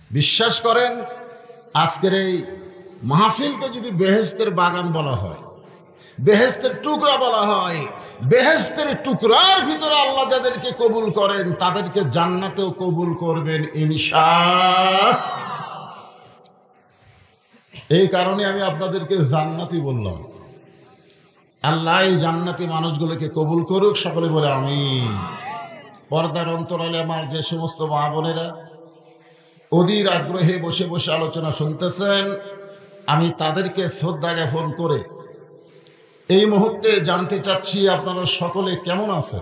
বিশ্বাস করেন, আজকের এই মাহফিলকে যদি বেহেশতের বাগান বলা হয়, বেহেশতের টুকরা বলা হয়, বেহেশতের টুকরার ভিতরে আল্লাহ যাদেরকে কবুল করেন তাদেরকে জান্নাতেও কবুল করবেন ইনশাআল্লাহ। এই কারণে আমি আপনাদেরকে জান্নাতি বললাম। আল্লাহ এই জান্নাতি মানুষগুলোকে কবুল করুক, সকলে বলে আমিন। পর্দার অন্তরালে আমার যে সমস্ত মা বোনেরা অধীর আগ্রহে বসে বসে আলোচনা শুনতেছেন, আমি তাদেরকে শ্রদ্ধা জ্ঞাপন করে এই মুহূর্তে জানতে চাচ্ছি আপনারা সকলে কেমন আছেন।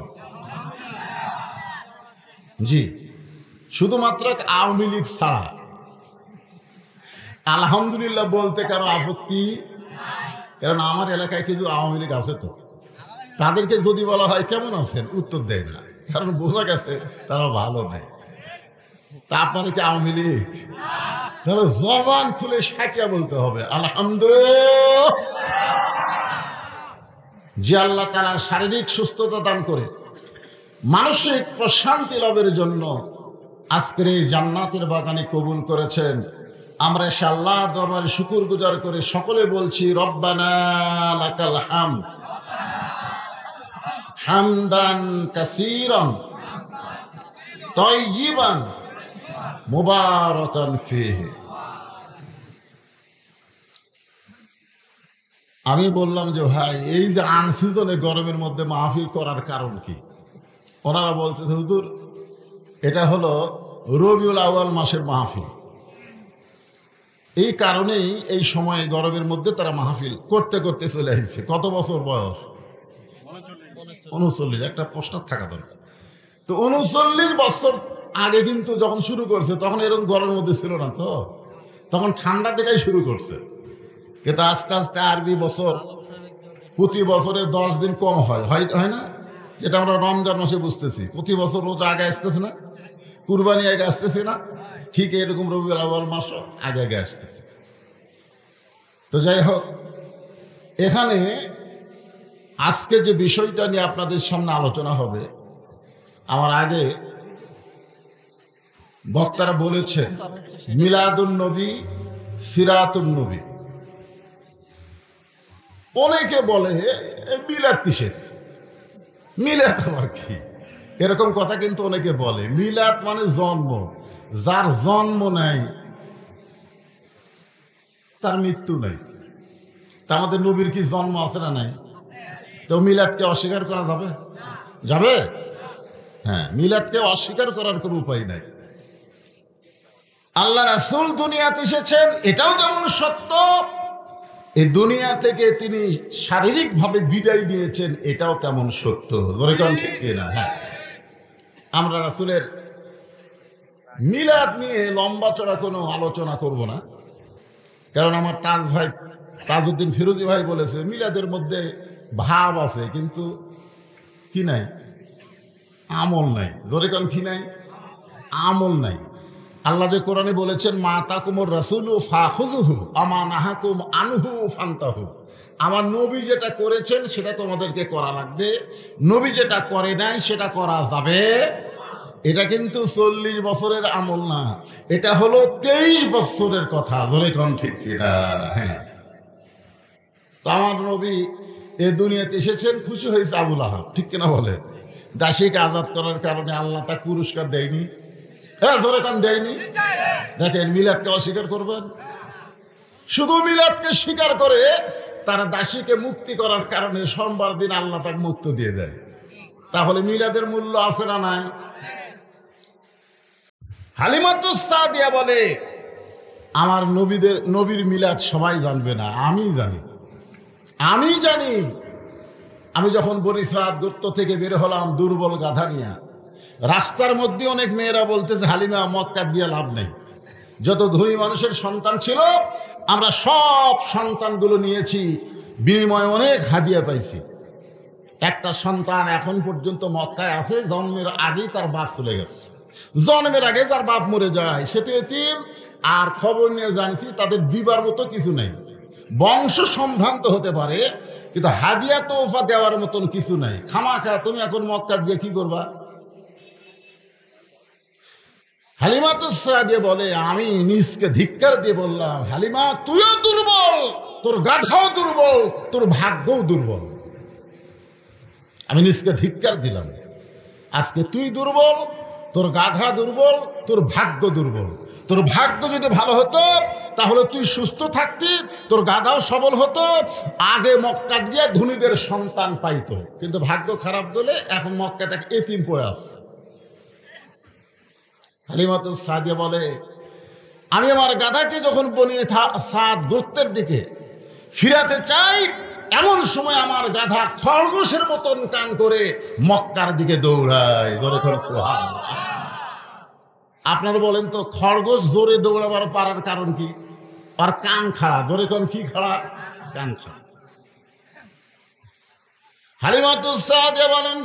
জি, শুধুমাত্র আওয়ামী লীগ ছাড়া আলহামদুলিল্লাহ বলতে কারো আপত্তি, কারণ আমার এলাকায় কিছু আওয়ামী লীগ আছে, তো তাদেরকে যদি বলা হয় কেমন আছেন উত্তর দেয় না, কারণ বোঝা গেছে তারা ভালো নেই। তা আপনারা কি আওয়ামী লীগ? তাহলে জবান খুলে সাকিয়া বলতে হবে আলহামদুলিল্লাহ। যে আল্লাহ তাআলা শারীরিক সুস্থতা দান করে মানসিক প্রশান্তি লাভের জন্য আজকের এই জান্নাতের বাগানে কবুল করেছেন, আমরা আল্লাহ দরবারে শুকর গুজার করে সকলে বলছি রব্বানা লাকাল হামদ হামদান কাসীরান তাইয়িবান মুবারাকান ফীহি। আমি বললাম যে ভাই, এই যে আনসিজনে গরমের মধ্যে মাহফিল করার কারণ কি? ওনারা বলতেছে হুজুর এটা হলো রবিউল আউয়াল মাসের মাহফিল, এই কারণেই এই সময়ে গরমের মধ্যে তারা মাহফিল করতে করতে চলে আসছে। কত বছর বয়স? 39। একটা প্রশ্ন থাকা দরকার। তো 39 বছর আগে কিন্তু যখন শুরু করছে তখন এরকম গরমের মধ্যে ছিল না, তো তখন ঠান্ডা থেকেই শুরু করছে। কিন্তু আস্তে আস্তে আরবি বছর প্রতি বছরে 10 দিন কম হয় না, যেটা আমরা রমজান মাসে বুঝতেছি। প্রতি বছর রোজা আগে আসতেছে না, কুরবানি আগে আসতেছে না, ঠিক এরকম রবিউল আউয়াল মাসও আগে আগে আসতেছে। তো যাই হোক, এখানে আজকে যে বিষয়টা নিয়ে আপনাদের সামনে আলোচনা হবে, আমার আগে বক্তারা বলেছেন মিলাদুন নবী সিরাতুন নবী। অনেকে বলে মিলাদ কিসের, মিলাদ আবার কি, এরকম কথা কিন্তু অনেকে বলে। মিলাদ মানে জন্ম, যার জন্ম নাই তার মৃত্যু নাই। তা আমাদের নবীর কি জন্ম আছে না নাই? তো মিলাদকে অস্বীকার করা যাবে? যাবে? হ্যাঁ, মিলাদকে অস্বীকার করার কোনো উপায় নাই। আল্লাহ রাসূল দুনিয়াতে এসেছেন, এটাও যেমন সত্য, এই দুনিয়া থেকে তিনি শারীরিকভাবে বিদায় নিয়েছেন, এটাও তেমন সত্য। ঠিক কিনা? হ্যাঁ, আমরা রাসূলের মিলাদ নিয়ে লম্বা চড়া কোনো আলোচনা করব না, কারণ আমার তাজউদ্দিন ফিরোজী ভাই বলেছে মিলাদের মধ্যে ভাব আছে কিন্তু কি নাই? আমল নাই। জোরে কোন কি নাই? আমল নাই। আল্লাহ যে কোরআনে বলেছেন মা তাকুমুর রাসূলু ফাখুযুহু আমা নাহাকুম আনহু ফান্তাহু, আমার নবী যেটা করেছেন সেটা তোমাদেরকে করা লাগবে, নবী যেটা করে নাই সেটা করা যাবে। এটা কিন্তু 40 বছরের আমল না, এটা হলো 23 বছরের কথা। জোরে কোন ঠিক কিনা? হ্যাঁ, তো আমার নবী এ দুনিয়াতে এসেছেন, খুশি হয়েছে আবুল আহাব, ঠিক কিনা বলে? দাসীকে আজাদ করার কারণে আল্লাহ তা পুরস্কার দেয়নি? হ্যাঁ, ধরে কান দেয়নি। দেখেন, মিলাদকে অস্বীকার করবেন? শুধু মিলাদকে স্বীকার করে তারা দাসীকে মুক্তি করার কারণে সোমবার দিন আল্লাহ তাকে মুক্ত দিয়ে দেয়। তাহলে মিলাদের মূল্য আছে না নাই? হালিমাতুস সাদিয়া বলে আমার নবীর মিলাদ সবাই জানবে না, আমি জানি। আমি যখন বরিশাল গোত্র থেকে বের হলাম দুর্বল গাধা নিয়ে, রাস্তার মধ্যে অনেক মেয়েরা বলতেছে হালিমা মক্কা দিয়ে লাভ নেই, যত ধনী মানুষের সন্তান ছিল আমরা সব সন্তানগুলো নিয়েছি, বিনিময়ে অনেক হাদিয়া পাইছি। একটা সন্তান এখন পর্যন্ত মক্কায় আছে, জন্মের আগেই তার বাপ চলে গেছে। জন্মের আগে তার বাপ মরে যায়, সে তো এতিম। আর খবর নিয়ে জানছি তাদের দিবার মতো কিছু নেই। বংশ সম্ভ্রান্ত হতে পারে, কিন্তু হাদিয়া তোফা দেওয়ার মতন কিছু নাই। খামাখা তুমি এখন মক্কা দিয়ে কি করবা? হালিমাতুস সাদিয়া বলে, আমি নিজকে ধিক্কার দিয়ে বললাম, হালিমা তুইও দুর্বল, তোর গাধাও দুর্বল, তোর ভাগ্যও দুর্বল। আমি নিজকে ধিক্কার দিলাম, আজকে তুই দুর্বল, তোর গাধা দুর্বল, তোর ভাগ্য দুর্বল। তোর ভাগ্য যদি ভালো হতো তাহলে তুই সুস্থ থাকতি, তোর গাধাও সবল হতো, আগে মক্কা দিয়ে ধনীদের সন্তান পাইতো। কিন্তু ভাগ্য খারাপ বলে এখন মক্কা থেকে এতিম পড়ে আসে। হালিমাতুস সাদিয়া বলে, আমি আমার গাধাকে যখন বনিয়ে সাদ গোত্রের দিকে ফিরাতে চাই, এমন সময় আমার গাধা খরগোশের মতন কান করে মক্কার দিকে দৌড়ায়। জোরে করে সুবহানাল্লাহ। আপনারা বলেন তো, খরগোশ জোরে দৌড়াবার পারার কারণ কি? আর কান খাড়া। জোরে কোন কি খাড়া? কান খাড়া। হালিমাতুস সাদিয়া বলেন,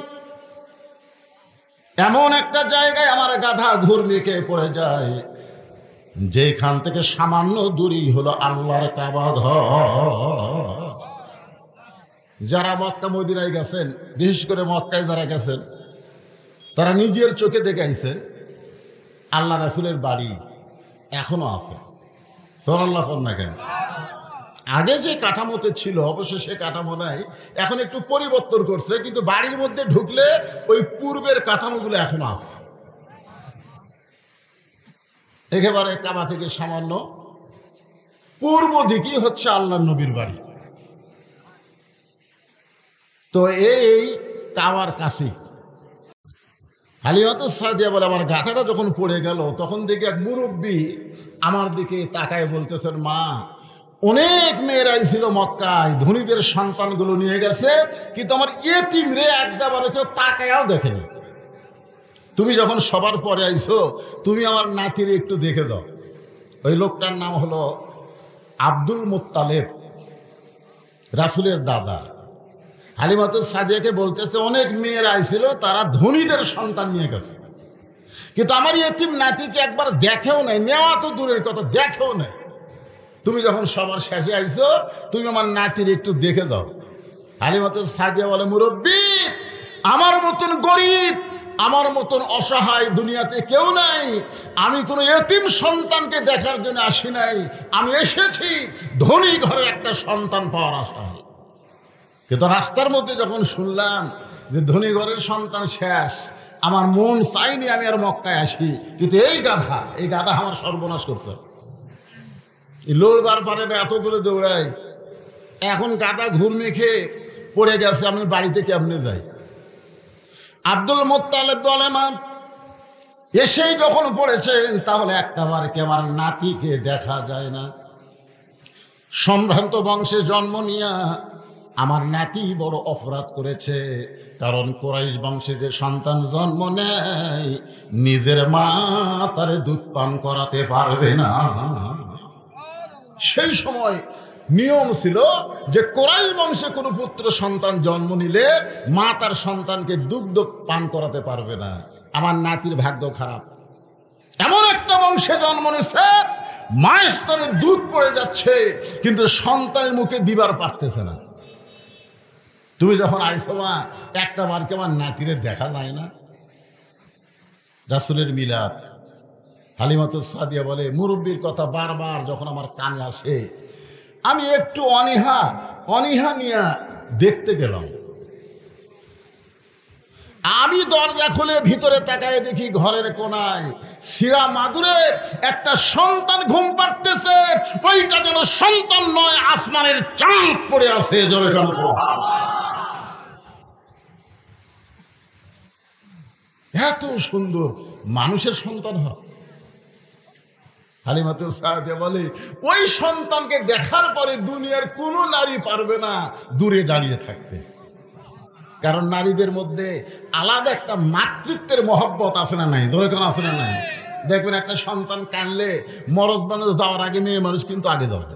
এমন একটা জায়গায় আমার গাধা ঘুরমিকে পড়ে যায়, যেখান থেকে সামান্য দূরই হলো আল্লাহর কাবা ঘর। যারা মক্কা মদিনায় গেছেন, বিশেষ করে মক্কায় যারা গেছেন, তারা নিজের চোখে দেখে আইছেন আল্লাহ রাসূলের বাড়ি এখনো আছে। সাল্লাল্লাহু আলাইহি ওয়া সাল্লাম। আগে যে কাঠামোতে ছিল, অবশ্য সে কাঠামো নাই, এখন একটু পরিবর্তন করছে, কিন্তু বাড়ির মধ্যে ঢুকলে ওই পূর্বের কাঠামোগুলো এখনো আছে। একেবারে কাবা থেকে সামান্য পূর্ব দিকেই হচ্ছে আল্লাহ নবীর বাড়ি। তো এই কাবার কাছে হালিমাতুস সাদিয়া বলে, আমার গাধাটা যখন পড়ে গেল তখন দেখি এক মুরব্বী আমার দিকে তাকায় বলতেছেন, মা, অনেক মেয়েরাই ছিল মক্কায়, ধনীদের সন্তানগুলো নিয়ে গেছে, কিন্তু আমার এতিম রে একবারে কেউ তাকায়াও দেখেনি। তুমি যখন সবার পরে আইছো, তুমি আমার নাতির একটু দেখে দাও। ওই লোকটার নাম হলো আব্দুল মুত্তালেব, রাসূলের দাদা। হালিমাতুস সাদিয়াকে বলতেছে, অনেক মেয়েরা আইছিল, তারা ধনীদের সন্তান নিয়ে গেছে, কিন্তু আমার এতিম নাতিকে একবার দেখেও নাই, নেওয়া তো দূরের কথা, দেখেও নাই। তুমি যখন সবার শেষে আইছো, তুমি আমার নাতির একটু দেখে দাও। হালিমাতুস সাদিয়া বলে, মুরব্বী, আমার মতন গরিব, আমার মতন অসহায় দুনিয়াতে কেউ নাই। আমি কোনো এতিম সন্তানকে দেখার জন্য আসি নাই, আমি এসেছি ধনী ঘরের একটা সন্তান পাওয়ার আশায়। কিন্তু রাস্তার মধ্যে যখন শুনলাম যে ধনী ঘরের সন্তান শেষ, আমার মন চাইনি আমি আর মক্কায় আসি। কিন্তু এই গাধা আমার সর্বনাশ করছে। লড়বার পারে না, এত দূরে দৌড়াই। এখন গাধা ঘুরমি খেয়ে পড়ে গেছে, আমি বাড়িতে কেমনে যাই? আব্দুল মুত্তালেব বলে, মা, এসেই যখন পড়েছেন তাহলে একটাবার কি আমার নাতিকে দেখা যায় না? সম্ভ্রান্ত বংশে জন্ম নিয়া আমার নাতি বড় অপরাধ করেছে, কারণ কুরাইশ বংশে যে সন্তান জন্ম নেয়, নিজের মা তারে দুধ পান করাতে পারবে না। সেই সময় নিয়ম ছিল যে কুরাইশ বংশে কোনো পুত্র সন্তান জন্ম নিলে মা তার সন্তানকে দুগ্ধ পান করাতে পারবে না। আমার নাতির ভাগ্য খারাপ, এমন একটা বংশে জন্ম নিছে, মায়ের স্তরে দুধ পড়ে যাচ্ছে, কিন্তু সন্তানের মুখে দিবার পারতেছে না। তুমি যখন আইসো, মা, একটা বারকে আমার নাতিরে দেখা যায় না। রাসূলের মিলাদ। হালিমাতুস সাদিয়া বলে, মুরব্বীর কথা বারবার যখন আমার কানে আসে, আমি একটু অনীহা নিয়ে দেখতে গেলাম। আমি দরজা খুলে ভিতরে তাকায় দেখি ঘরের কোনায় শিরা মাদুরে একটা সন্তান ঘুম পাড়তেছে। ওইটা যেন সন্তান নয়, আসমানের চাঁদ পড়ে আছে। জোরে কান। এত সুন্দর মানুষের সন্তান হয়। হালিমাতুস সাদিয়া বলে, ওই সন্তানকে দেখার পরে দুনিয়ার কোনো নারী পারবে না দূরে দাঁড়িয়ে থাকতে, কারণ নারীদের মধ্যে আলাদা একটা মাতৃত্বের মহব্বত আছে না নাই? ধরে কোন আছে না নাই? দেখবেন একটা সন্তান কানলে মরদ মানুষ যাওয়ার আগে মেয়ে মানুষ কিন্তু আগে যাবে।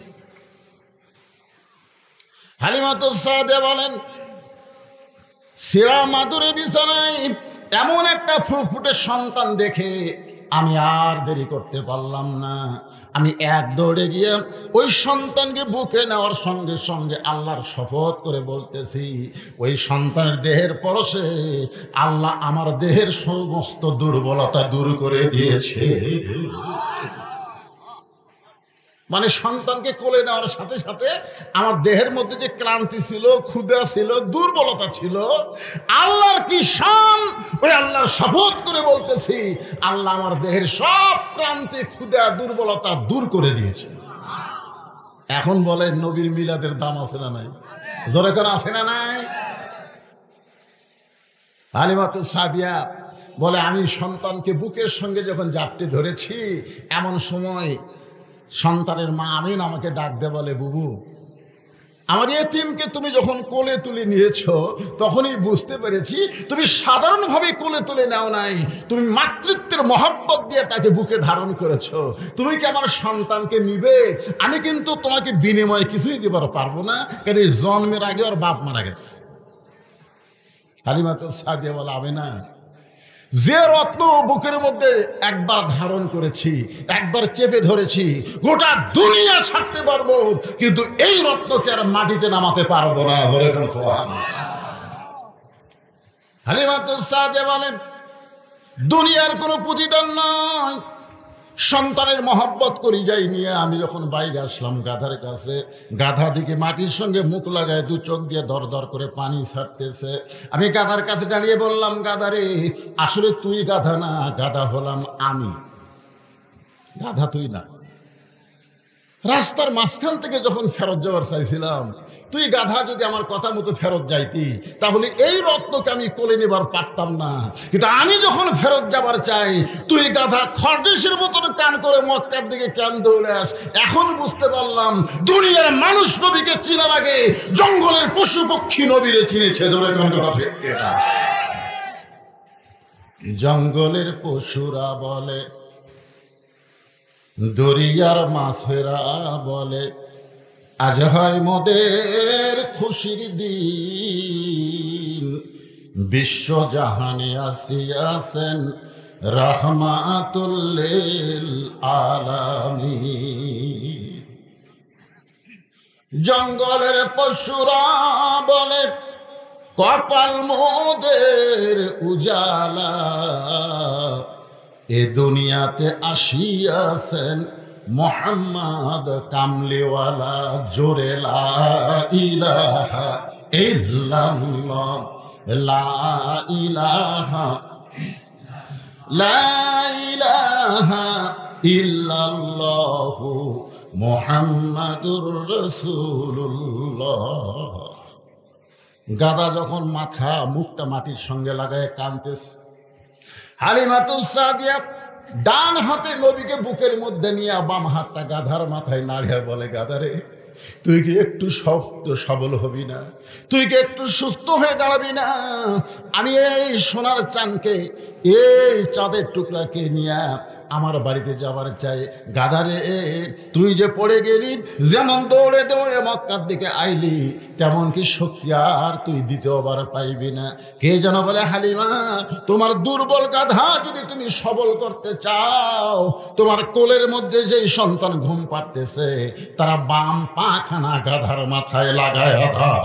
হালিমাতুস সাদিয়া বলেন, শিরা মাদুরে বিছানায় এমন একটা ফুটফুটে সন্তান দেখে আমি আর দেরি করতে পারলাম না, আমি এক দৌড়ে গিয়ে ওই সন্তানকে বুকে নেওয়ার সঙ্গে সঙ্গে আল্লাহর শপথ করে বলতেছি, ওই সন্তানের দেহের পরশে আল্লাহ আমার দেহের সমস্ত দুর্বলতা দূর করে দিয়েছে। মানে সন্তানকে কোলে নেওয়ার সাথে সাথে আমার দেহের মধ্যে যে ক্লান্তি ছিল, ক্ষুধা ছিল, দুর্বলতা ছিল, আল্লাহর কি শান, ওই আল্লাহর শপথ করে বলতেছি, আল্লাহ আমার দেহের সব ক্লান্তি, ক্ষুধা, দুর্বলতা দূর করে দিয়েছে। এখন বলে নবীর মিলাদের দাম আছে না নাই? জোরে করে আছে না নাই? হালিমাতুস সাদিয়া বলে, আমি সন্তানকে বুকের সঙ্গে যখন জাপটে ধরেছি, এমন সময় সন্তানের মা আমিন আমাকে ডাক দে, বলে, বুবু, আমার এতিমকে তুমি যখন কোলে তুলে নিয়েছো তখনই বুঝতে পেরেছি তুমি সাধারণভাবে কোলে তুলে নাও নাই, তুমি মাতৃত্বের মহব্বত দিয়ে তাকে বুকে ধারণ করেছো। তুমি কি আমার সন্তানকে নিবে? আমি কিন্তু তোমাকে বিনিময়ে কিছুই দিবার পারবো না, কারণ এই জন্মের আগে ওর বাপ মারা গেছে। হালিমাতুস সাদিয়া বলে, আমি না, যে রত্ন বুকের মধ্যে একবার ধারণ করেছি, একবার চেপে ধরেছি, গোটা দুনিয়া ছাড়তে পারবো, কিন্তু এই রত্নকে আর মাটিতে নামাতে পারবো না। হালিমাতুস সাদিয়া বলেন, দুনিয়ার কোনো প্রতিদান নয়, সন্তানের মহব্বত করি যাই নিয়ে আমি যখন বাইরে আসলাম গাধার কাছে, গাধা দিকে মাটির সঙ্গে মুখ লাগায় দু চোখ দিয়ে দর দর করে পানি ছাড়তেছে। আমি গাধার কাছে দাঁড়িয়ে বললাম, গাধারে, আসলে তুই গাধা না, গাধা হলাম আমি, গাধা তুই না। রাস্তার মাঝখান থেকে যখন ফেরত যাওয়ার চাইছিলাম, তুই গাধা যদি আমার কথা মতো ফেরত যাইতি তাহলে এই রত্নকে আমি কোলে নেবার পারতাম না, কিন্তু আমি যখন ফেরত যাবার চাই তুই গাধা খরদেশের মতন কান করে মক্কার দিকে কেন দৌড়ে আস। এখন বুঝতে পারলাম দুনিয়ার মানুষ নবীকে চিনার আগে জঙ্গলের পশু পক্ষী নবীরে চিনেছে। ধরে কোন কথা ঠিক না? জঙ্গলের পশুরা বলে, দরিয়ার মাছেরা বলে, আজ হয় মোদের খুশির দিন, বিশ্ব জাহানে আসিয়াছেন রাহমাতুল লিল আলামিন। জঙ্গলের পশুরা বলে, কপাল মোদের উজালা, এ দুনিয়াতে আসিয়াছেন মোহাম্মদ কামলিওয়ালা। জোরে লা ইলাহা ইল্লাল্লাহ, লা ইলাহা, লা ইলাহা ইল্লাল্লাহু মুহাম্মাদুর রাসূলুল্লাহ। গাদা যখন মাথা মুখটা মাটির সঙ্গে লাগায় কাঁদতেছে, হালিমাতুস সাদিয়া ডান হাতে নবীকে বুকের মধ্যে নিয়ে বাম হাতটা গাধার মাথায় নাড়িয়ে বলে, গাধারে, তুই কি একটু শক্ত সবল হবি না? তুই কি একটু সুস্থ হয়ে দাঁড়াবি না? আমি এই সোনার চাঁদকে, এই চাঁদের টুকরাকে নিয়ে আমার বাড়িতে যাবার চাই। গাধারে, তুই যে পড়ে গেলি, যেমন দৌড়ে দৌড়ে মক্কার দিকে আইলি, তেমন কি শক্তি আর তুই দ্বিতীয়বার পাইবি না। কে যেন বলে, হালিমা, তোমার দুর্বল গাধা যদি তুমি সবল করতে চাও, তোমার কোলের মধ্যে যেই সন্তান ঘুম পাড়তেছে তারা বাম পাখানা গাধার মাথায় লাগায়।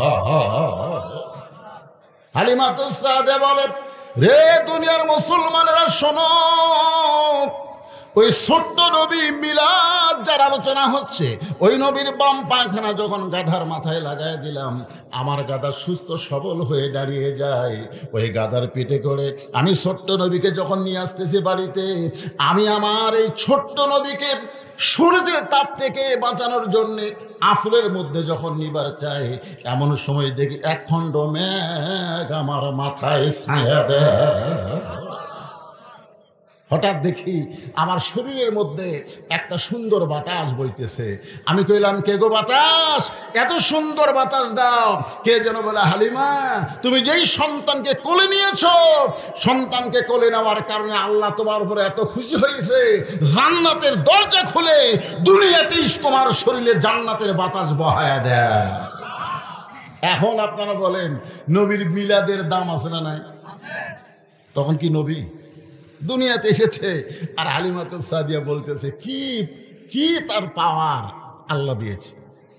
হালিমাতুস সাদিয়া বলে, রে দুনিয়ার মুসলমানেরা শোনো, ওই ছোট্ট নবী মিলাদ যার আলোচনা হচ্ছে, ওই নবীর বাম পায়খানা যখন গাধার মাথায় লাগাই দিলাম, আমার গাধা সুস্থ সবল হয়ে দাঁড়িয়ে যায়। ওই গাধার পিঠে করে আমি ছোট্ট নবীকে যখন নিয়ে আসতেছি বাড়িতে, আমি আমার এই ছোট্ট নবীকে সূর্যের তাপ থেকে বাঁচানোর জন্যে আঁচলের মধ্যে যখন নিবার চাই, এমন সময় দেখি এক খণ্ড মেঘ আমার মাথায় ছায়া দেয়। হঠাৎ দেখি আমার শরীরের মধ্যে একটা সুন্দর বাতাস বইতেছে। আমি কইলাম, কে গো বাতাস, এত সুন্দর বাতাস দাও? কে যেন বলে, হালিমা, তুমি যেই সন্তানকে কোলে নিয়েছো, সন্তানকে কোলে নেওয়ার কারণে আল্লাহ তোমার উপরে এত খুশি হয়েছে, জান্নাতের দরজা খুলে দুনিয়াতেই তোমার শরীরে জান্নাতের বাতাস বহায়া দেয়। এখন আপনারা বলেন, নবীর মিলাদের দাম আছে না নাই? তখন কি নবী? দুনিয়াতে এসেছে। আর হালিমাতুস সাদিয়া বলতেছে কি কি তার পাওয়ার আল্লাহ দিয়েছে।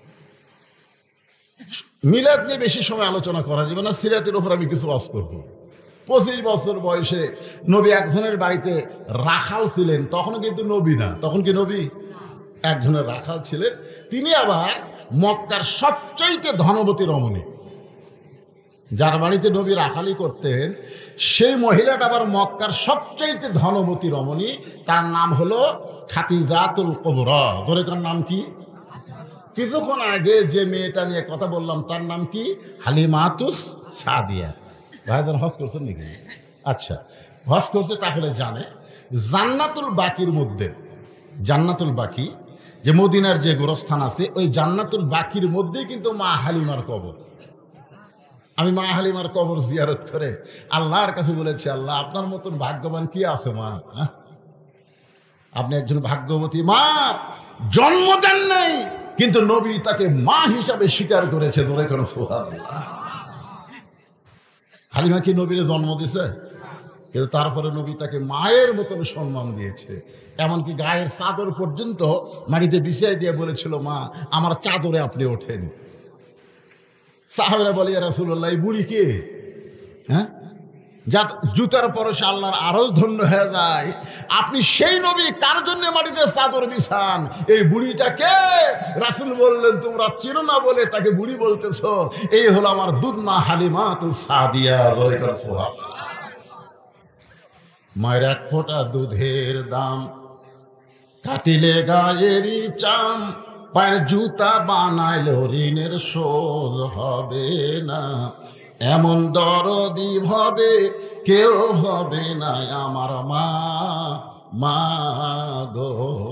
মিলাদ নিয়ে বেশি সময় আলোচনা করা যাবে না, সিরাতের উপর আমি কিছু ওয়াজ করব। 25 বছর বয়সে নবী একজনের বাড়িতে রাখাল ছিলেন, তখনও কিন্তু নবী না, তখন কি নবী? একজনের রাখাল ছিলেন, তিনি আবার মক্কার সবচাইতে ধনবতী রমণী। যার বাড়িতে নবী রাখালি করতেন সেই মহিলাটা আবার মক্কার সবচাইতে ধনবতী রমণী, তার নাম হলো খাদিজাতুল কুবরা। তার নাম কি? কিছুক্ষণ আগে যে মেয়েটা নিয়ে কথা বললাম তার নাম কি? হালিমাতুস সাদিয়া। ভাইজান হজ করছেন নাকি? আচ্ছা, হজ করছে তাহলে জানে জান্নাতুল বাকির মধ্যে, জান্নাতুল বাকি যে মদিনার যে গোরস্থান আছে, ওই জান্নাতুল বাকির মধ্যেই কিন্তু মা হালিমার কবর। আমি মা হালিমার কবর জিয়ারত করে আল্লাহর কাছে বলেছি, আল্লাহ আপনার মতন ভাগ্যবান কি আছে মা? আপনি একজন ভাগ্যবতী মা, জন্ম দেন নাই কিন্তু নবী তাকে মা হিসাবে স্বীকার করেছে। ধরে কেন সুবহানাল্লাহ। হালিমা কি নবীরে জন্ম দিছে? কিন্তু তারপরে নবী তাকে মায়ের মতন সম্মান দিয়েছে। এমনকি গায়ের চাদর পর্যন্ত মাটিতে বিছিয়ে দিয়ে বলেছিল, মা আমার চাদরে আপনি ওঠেন। সাহাবারা বলে, ইয়া রাসূলুল্লাহ এই বুড়ি কে? হ্যাঁ, যা জুতার পরশে আল্লাহর আরো ধন্য হয়ে যায়, আপনি সেই নবী কার জন্য মাটিতে চাদর বিছান? এই বুড়িটাকে রাসূল বললেন, তোমরা চিনো না বলে তাকে বুড়ি বলতেছো। এই হলো আমার দুধ মা হালিমাতুস সাদিয়া। মায়ের এক ফোঁটা দুধের দাম, কাটিলে গায়েরই চাম, পায়ের জুতা বানাইলো ঋণের শোধ হবে না। এমন দরদি হবে কেউ হবে না আমার মা, মা গো।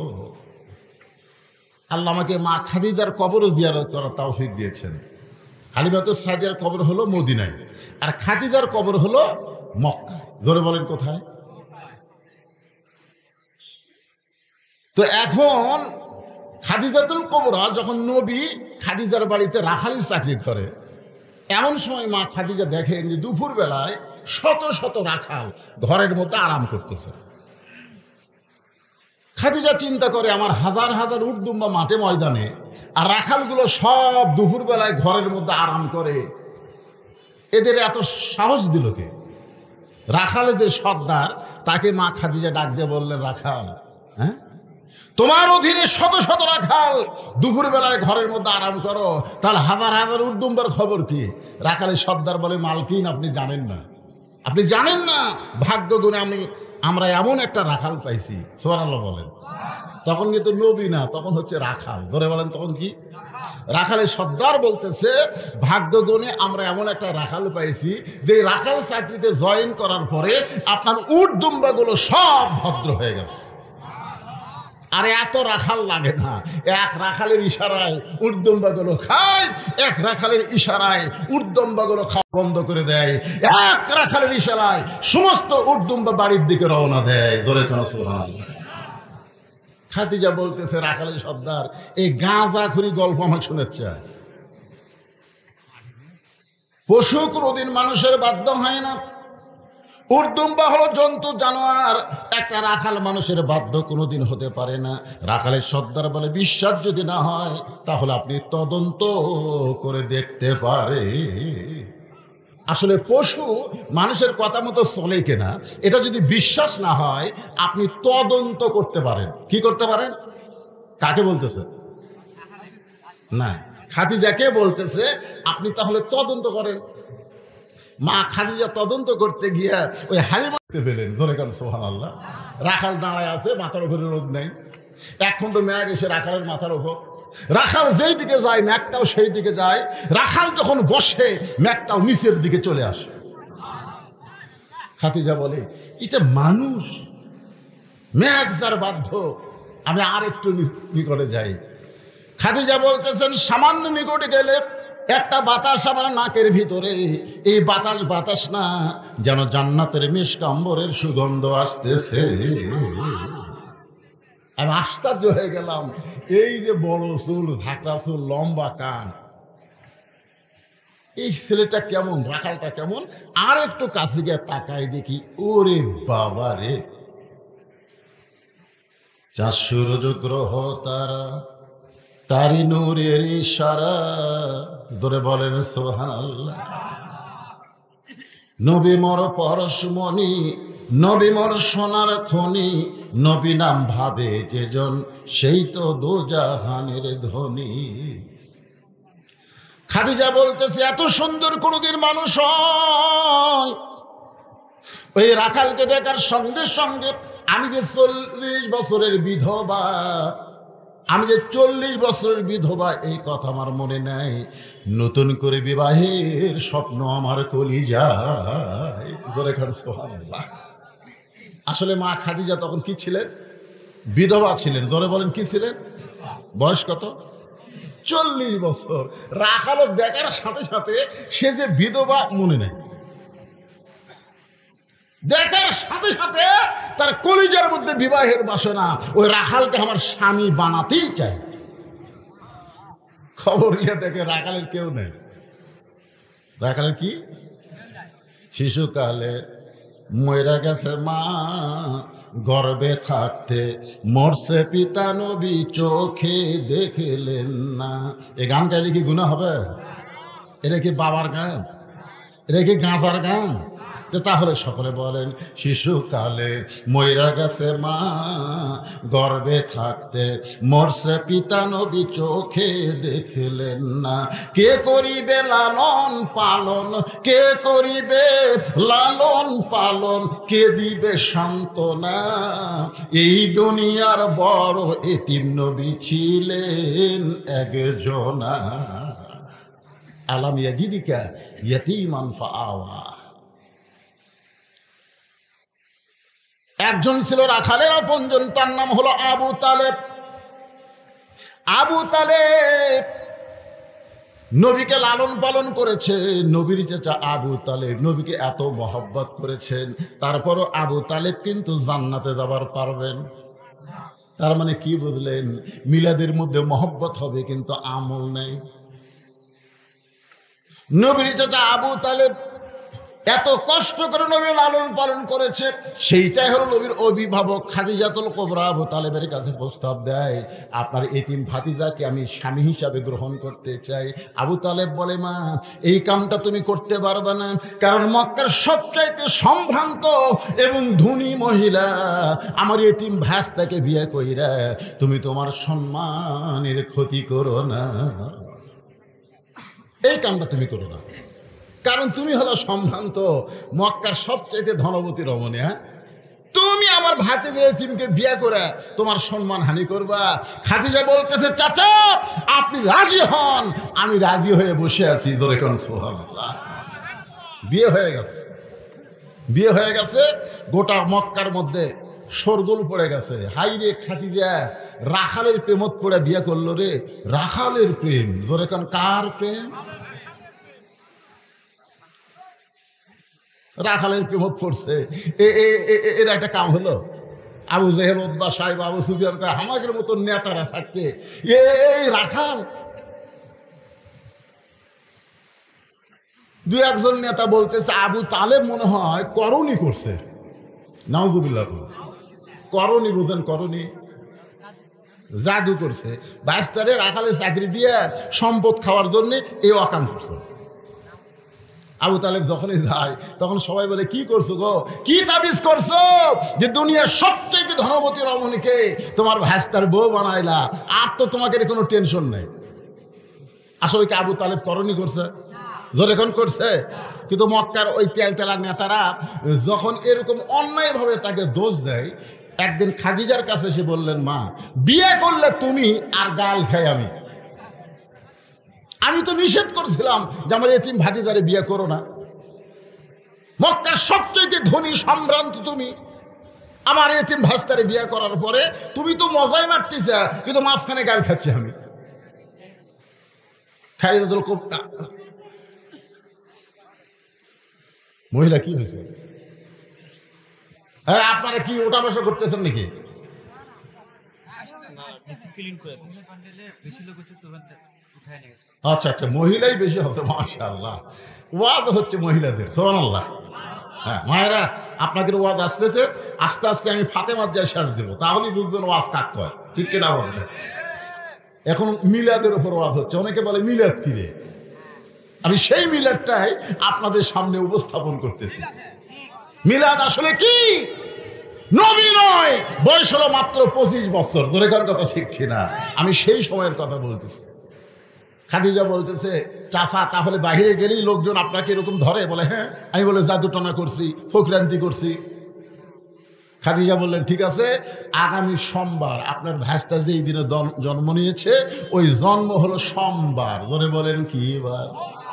আল্লাহ আমাকে মা খাদিজার কবর জিয়ারত করার তৌফিক দিয়েছেন। হালিমাতুস সাদিয়ার কবর হলো মদিনায়, আর খাদিজার কবর হলো মক্কায়। জোরে বলেন কোথায়? তো এখন খাদিজাতুল কুবরা যখন নবী খাদিজার বাড়িতে রাখালি চাকরি করে, এমন সময় মা খাদিজা দেখেন যে দুপুর বেলায় শত শত রাখাল ঘরের মধ্যে আরাম করতেছে। খাদিজা চিন্তা করে, আমার হাজার হাজার উট দুম্বা মাঠে ময়দানে, আর রাখালগুলো সব দুপুর বেলায় ঘরের মধ্যে আরাম করে, এদের এত সাহস দিল কে? রাখালেদের সর্দার তাকে মা খাদিজা ডাক দিয়ে বললেন, রাখাল, হ্যাঁ তোমার অধীনে শত শত রাখাল দুপুর বেলায় ঘরের মধ্যে আরাম করো, তাহলে হাজার হাজার উর্দুম্বার খবর কি? রাখালের সর্দার বলে, মালকিন আপনি জানেন না, আপনি জানেন না, ভাগ্য গুণে আমরা এমন একটা রাখাল পাইছি। সুবহানাল্লাহ বলেন। তখন কিন্তু নবী না, তখন হচ্ছে রাখাল। ধরে বলেন তখন কি? রাখালের সর্দার বলতেছে, ভাগ্য গুণে আমরা এমন একটা রাখাল পাইছি যে রাখাল চাকরিতে জয়েন করার পরে আপনার উট দুম্বাগুলো সব ভদ্র হয়ে গেছে। আর এত রাখাল লাগে না, এক রাখালের ইশারায় উর্দম্বাগুলো খায়, এক রাখালের ইশারায় উর্দম্বাগুলো খাওয়া বন্ধ করে দেয়, এক রাখালের ইশারায় সমস্ত উর্দম্বা বাড়ির দিকে রওনা দেয়। জোরে কেন সুবহানাল্লাহ। খাদিজা বলতেছে, রাখালের সর্দার এই গাঁজাখুরি গল্প আমাকে শোনাচ্ছে। পশু কোনদিন মানুষের বাধ্য হয় না, উর্দুম্বা হলো জন্তু জানোয়ার, একটা রাখাল মানুষের বাধ্য কোনোদিন হতে পারে না। রাখালের সর্দার বলে, বিশ্বাস যদি না হয় তাহলে আপনি তদন্ত করে দেখতে পারে। আসলে পশু মানুষের কথা মতো চলে কিনা এটা যদি বিশ্বাস না হয়, আপনি তদন্ত করতে পারেন। কি করতে পারেন? কাকে বলতেছে? না, খাদিজাকে বলতেছে, আপনি তাহলে তদন্ত করেন। মা খাদিজা তদন্ত করতে গিয়া ওই হালিমাকে পেলেন। ধরে কেন সুবহানাল্লাহ। রাখাল দাঁড়ায় আছে, মাথার উপরে রোদ নেই, এক খণ্ড ম্যাগ এসে রাখালের মাথার উপর, রাখাল যেই দিকে যায় ম্যাগটাও সেই দিকে যায়, রাখাল যখন বসে ম্যাগটাও নিচের দিকে চলে আসে। খাদিজা বলে, এটা মানুষ, ম্যাগ যার বাধ্য, আমি আর একটু নিকটে যাই। খাদিজা বলতেছেন, সামান্য নিকটে গেলে একটা বাতাস আমার নাকের ভিতরে, এই বাতাস না, যেন জান্নাতের মিশক আম্বরের সুগন্ধ আসতেছে। আমি আশ্চর্য হয়ে গেলাম, এই যে বড় চুল, ধাকড়া চুল, লম্বা কান, এই ছেলেটা কেমন, রাখালটা কেমন? আর একটু কাছে গিয়ে তাকাই দেখি, ওরে বাবা রে, চাঁদ সূরজ গ্রহ তারা তারি নূরের ইশারা, ধরে বলেন সুবহানাল্লাহ। নবী মোর পরশমণি, নবী মোর সোনার খনি, নবী নাম ভাবে যেজন সেই তো দোজাহানের ধনী। খাদিজা বলতেছে এত সুন্দর কোনদিন মানুষ হয়? ওই রাখালকে দেখার সঙ্গে সঙ্গে আমি যে 40 বছরের বিধবা, আমি যে 40 বছরের বিধবা এই কথা আমার মনে নাই। নতুন করে বিবাহের স্বপ্ন আমার কলিজায়। সুবহানাল্লাহ। আসলে মা খাদিজা তখন কি ছিলেন? বিধবা ছিলেন। জোরে বলেন কি ছিলেন? বয়স কত? 40 বছর। রাখালক দেখার সাথে সাথে সে যে বিধবা মনে নেই, দেখার সাথে সাথে তার কলিজার মধ্যে বিবাহের বাসনা, ওই রাখালকে আমার স্বামী বানাতেই চাই। খবর নিয়ে দেখে রাখালের কেউ নেই। রাখালের কি? শিশুকালে মইরা গেছে মা, গর্বে থাকতে মরছে পিতা, নবী চোখে দেখলেন না। এ গান গাইলে কি গুনাহ হবে? এটা কি বাবার গান? এটা কি গাঁজার গান? তাহলে সকলে বলেন শিশুকালে মইরা গেছে মা, গর্বে থাকতে মরছে পিতা, নবী চোখে দেখলেন না। কে করিবে লালন পালন, কে করিবে লালন পালন, কে দিবে সান্ত্বনা? এই দুনিয়ার বড় এতিম নবী ছিলেন একজনা। আলাম ইয়াজিদিকা ইয়াতীমান ফাআওয়া। একজন ছিল রাখালের আপনজন, তার নাম হলো আবু তালেব। আবু তালেব নবীকে লালন পালন করেছে। নবীর চাচা আবু তালেব নবীকে এত মহব্বত করেছেন, তারপরও আবু তালেব কিন্তু জান্নাতে যাবার পারবেন। তার মানে কি বুঝলেন? মিলাদের মধ্যে মহব্বত হবে কিন্তু আমল নেই। নবীর চাচা আবু তালেব এত কষ্ট করে নবীর লালন পালন করেছে, সেইটাই হলো নবীর অভিভাবক খাদিজাতুল কুবরা আবু তালেবের কাছে প্রস্তাব দেয়, আপনার এতিম ভাতিজাকে আমি স্বামী হিসাবে গ্রহণ করতে চাই। আবু তালেব বলে, মা এই কামটা তুমি করতে পারবে না, কারণ মক্কার সবচাইতে সম্ভ্রান্ত এবং ধনী মহিলা আমার এতিম ভাস্তাকে বিয়ে কইরা তুমি তোমার সম্মানের ক্ষতি করো না। এই কামটা তুমি করো না, কারণ তুমি হলো সম্ভ্রান্ত মক্কার সবচেয়ে ধনবতী রমণী। হ্যাঁ, তুমি আমার ভাতিজা এতিমকে বিয়ে করে তোমার সম্মান হানি করবা। খাদিজা বলতেছে, চাচা আপনি রাজি হন। আমি রাজি হয়ে বসে আছি। ধরে কোন সুবহানাল্লাহ। বিয়ে হয়ে গেছে, বিয়ে হয়ে গেছে। গোটা মক্কার মধ্যে শোরগোল পড়ে গেছে। হাই রে খাদিজা রাখালের প্রেমত পড়ে বিয়ে করলো রে। রাখালের প্রেম। ধরে কোন কার প্রেম? রাখালের প্রেমত পড়ছে। এরা একটা কাম হলো? আবু জেহেল, উতবা, সাইবা, আবু সুফিয়ান আমাদের মতো নেতারা থাকতে এই রাখাল। দু একজন নেতা বলতেছে আবু তালেব মনে হয় করণী করছে। নাউজুবিল্লাহ। করণী বুঝেন? করণী জাদু করছে। বাইস্তারে রাখালের চাকরি দিয়ে সম্পদ খাওয়ার জন্য এই অকাম করছে। আবু তালেব যখনই যায় তখন সবাই বলে, কি করছো গো, কি তাবিজ করছো যে দুনিয়ার সবচেয়ে ধনবতী রমণীকে তোমার ভাস্তার বউ বানাইলা, আর তো তোমাকে কোনো টেনশন নেই। আসলে কি আবু তালেব করণী করছে? যখন করছে। কিন্তু মক্কার ওই তেলতেলা নেতারা যখন এরকম অন্যায়ভাবে তাকে দোষ দেয়, একদিন খাদিজার কাছে এসে বললেন, মা বিয়ে করলে তুমি আর গাল খাই আমি। আমি তো নিষেধ করছিলাম যে আমার এতিম ভাতিজারে বিয়ে করো না। মক্কার সবচেয়ে ধনী সম্ভ্রান্ত তুমি, আমার এতিম ভাস্তারে বিয়ে করার পরে তুমি তো মজাই মারতেছ, কিন্তু মাঝখানে গাল খাচ্ছি আমি। খাদিজাতুল কুবরা মহিলা কি হয়েছে? হ্যাঁ, আপনারা কি ওটা বসা করতেছেন নাকি? আচ্ছা আচ্ছা, মহিলাই বেশি হচ্ছে, মাশাআল্লাহ। ওয়াজ হচ্ছে মহিলাদের, সুবহানাল্লাহ। হ্যাঁ মায়েরা, আপনাদের ওয়াজ আসতেছে, আস্তে আস্তে আমি ফাতেমার যায় শেষ দেবো, তাহলেই বুঝবেন ওয়াজ কাক কয়, ঠিক কিনা বলবেন। এখন মিলাদের উপর ওয়াজ হচ্ছে, অনেকে বলে মিলাদ কি রে, আমি সেই মিলাদটাই আপনাদের সামনে উপস্থাপন করতেছি। মিলাদ আসলে কি? নবী নয়, বয়স হলো মাত্র 25 বছর, ধরে কার কথা ঠিক কিনা, আমি সেই সময়ের কথা বলতেছি। খাদিজা বলতেছে, চাচা তাহলে বাহিরে গেলেই লোকজন আপনাকে এরকম ধরে? বলে হ্যাঁ। আমি বলে জাদুটনা করছি, ফকরান্তি করছি। খাদিজা বললেন ঠিক আছে, আগামী সোমবার আপনার ভাইস্তা যেই দিনে জন্ম নিয়েছে, ওই জন্ম হলো সোমবার। জোরে বলেন কি বার?